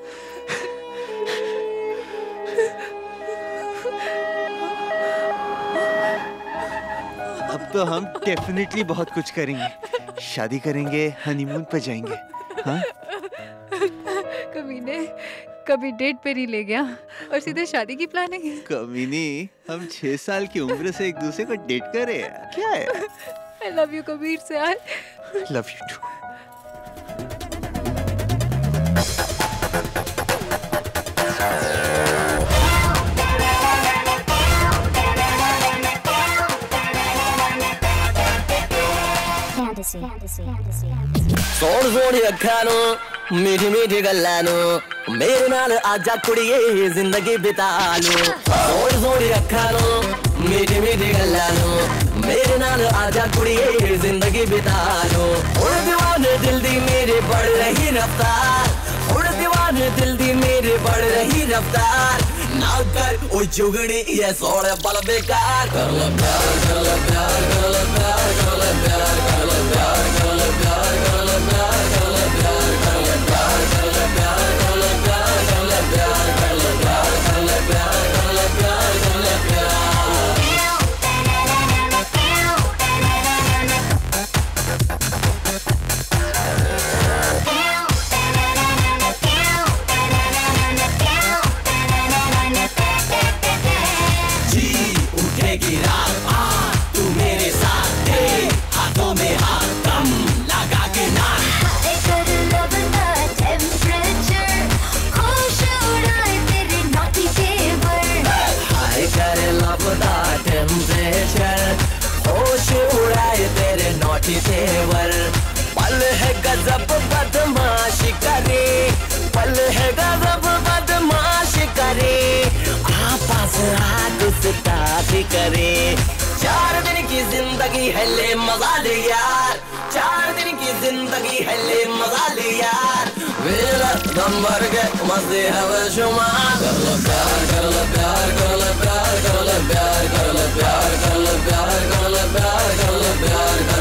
अब तो हम डेफिनेटली बहुत कुछ करेंगे, शादी करेंगे, हनीमून पे जाएंगे। हाँ? कमीने कभी डेट पे नहीं ले गया और सीधे शादी की प्लानिंग है। कमीनी, हम छह साल की उम्र से एक दूसरे को डेट कर रहे हैं, क्या है? I love you कबीर से यार। Love you too। सोड़ सोड़ अखा नु मीठी मीठी गल्ला नु मेरे नाल आजा कुड़िए जिंदगी बिता लो। सोड़ सोड़ अखा नु मीठी मीठी गल्ला नु मेरे नाल आजा कुड़िए जिंदगी बिता लो। उड़ दीवाने दिल दी मेरे बढ़ रही रफ्तार, उड़ दीवाने दिल दी मेरे बढ़ रही रफ्तार। ना कर ओ चुगड़ी ये सोड़े बल बेकार। कर ले प्यार कर ले प्यार कर ले प्यार कर ले प्यार कर ले प्यार कर ले प्यार कर ले प्यार कर ले प्यार कर ले प्यार कर ले प्यार कर ले प्यार कर ले प्यार कर ले प्यार कर ले प्यार कर ले प्यार कर ले प्यार। तेवर पल है गजब बदमाशी करे, पल है गजब बदमाशी करे। आपस हाथ से ताती करे। चार दिन की जिंदगी है ले मजा ले यार, चार दिन की जिंदगी है ले मजा ले यार। मेरा दम भर के मजे हवा शुमार। कर लो प्यार कर लो प्यार कर लो प्यार कर लो प्यार कर लो प्यार कर लो प्यार कर लो प्यार कर लो प्यार।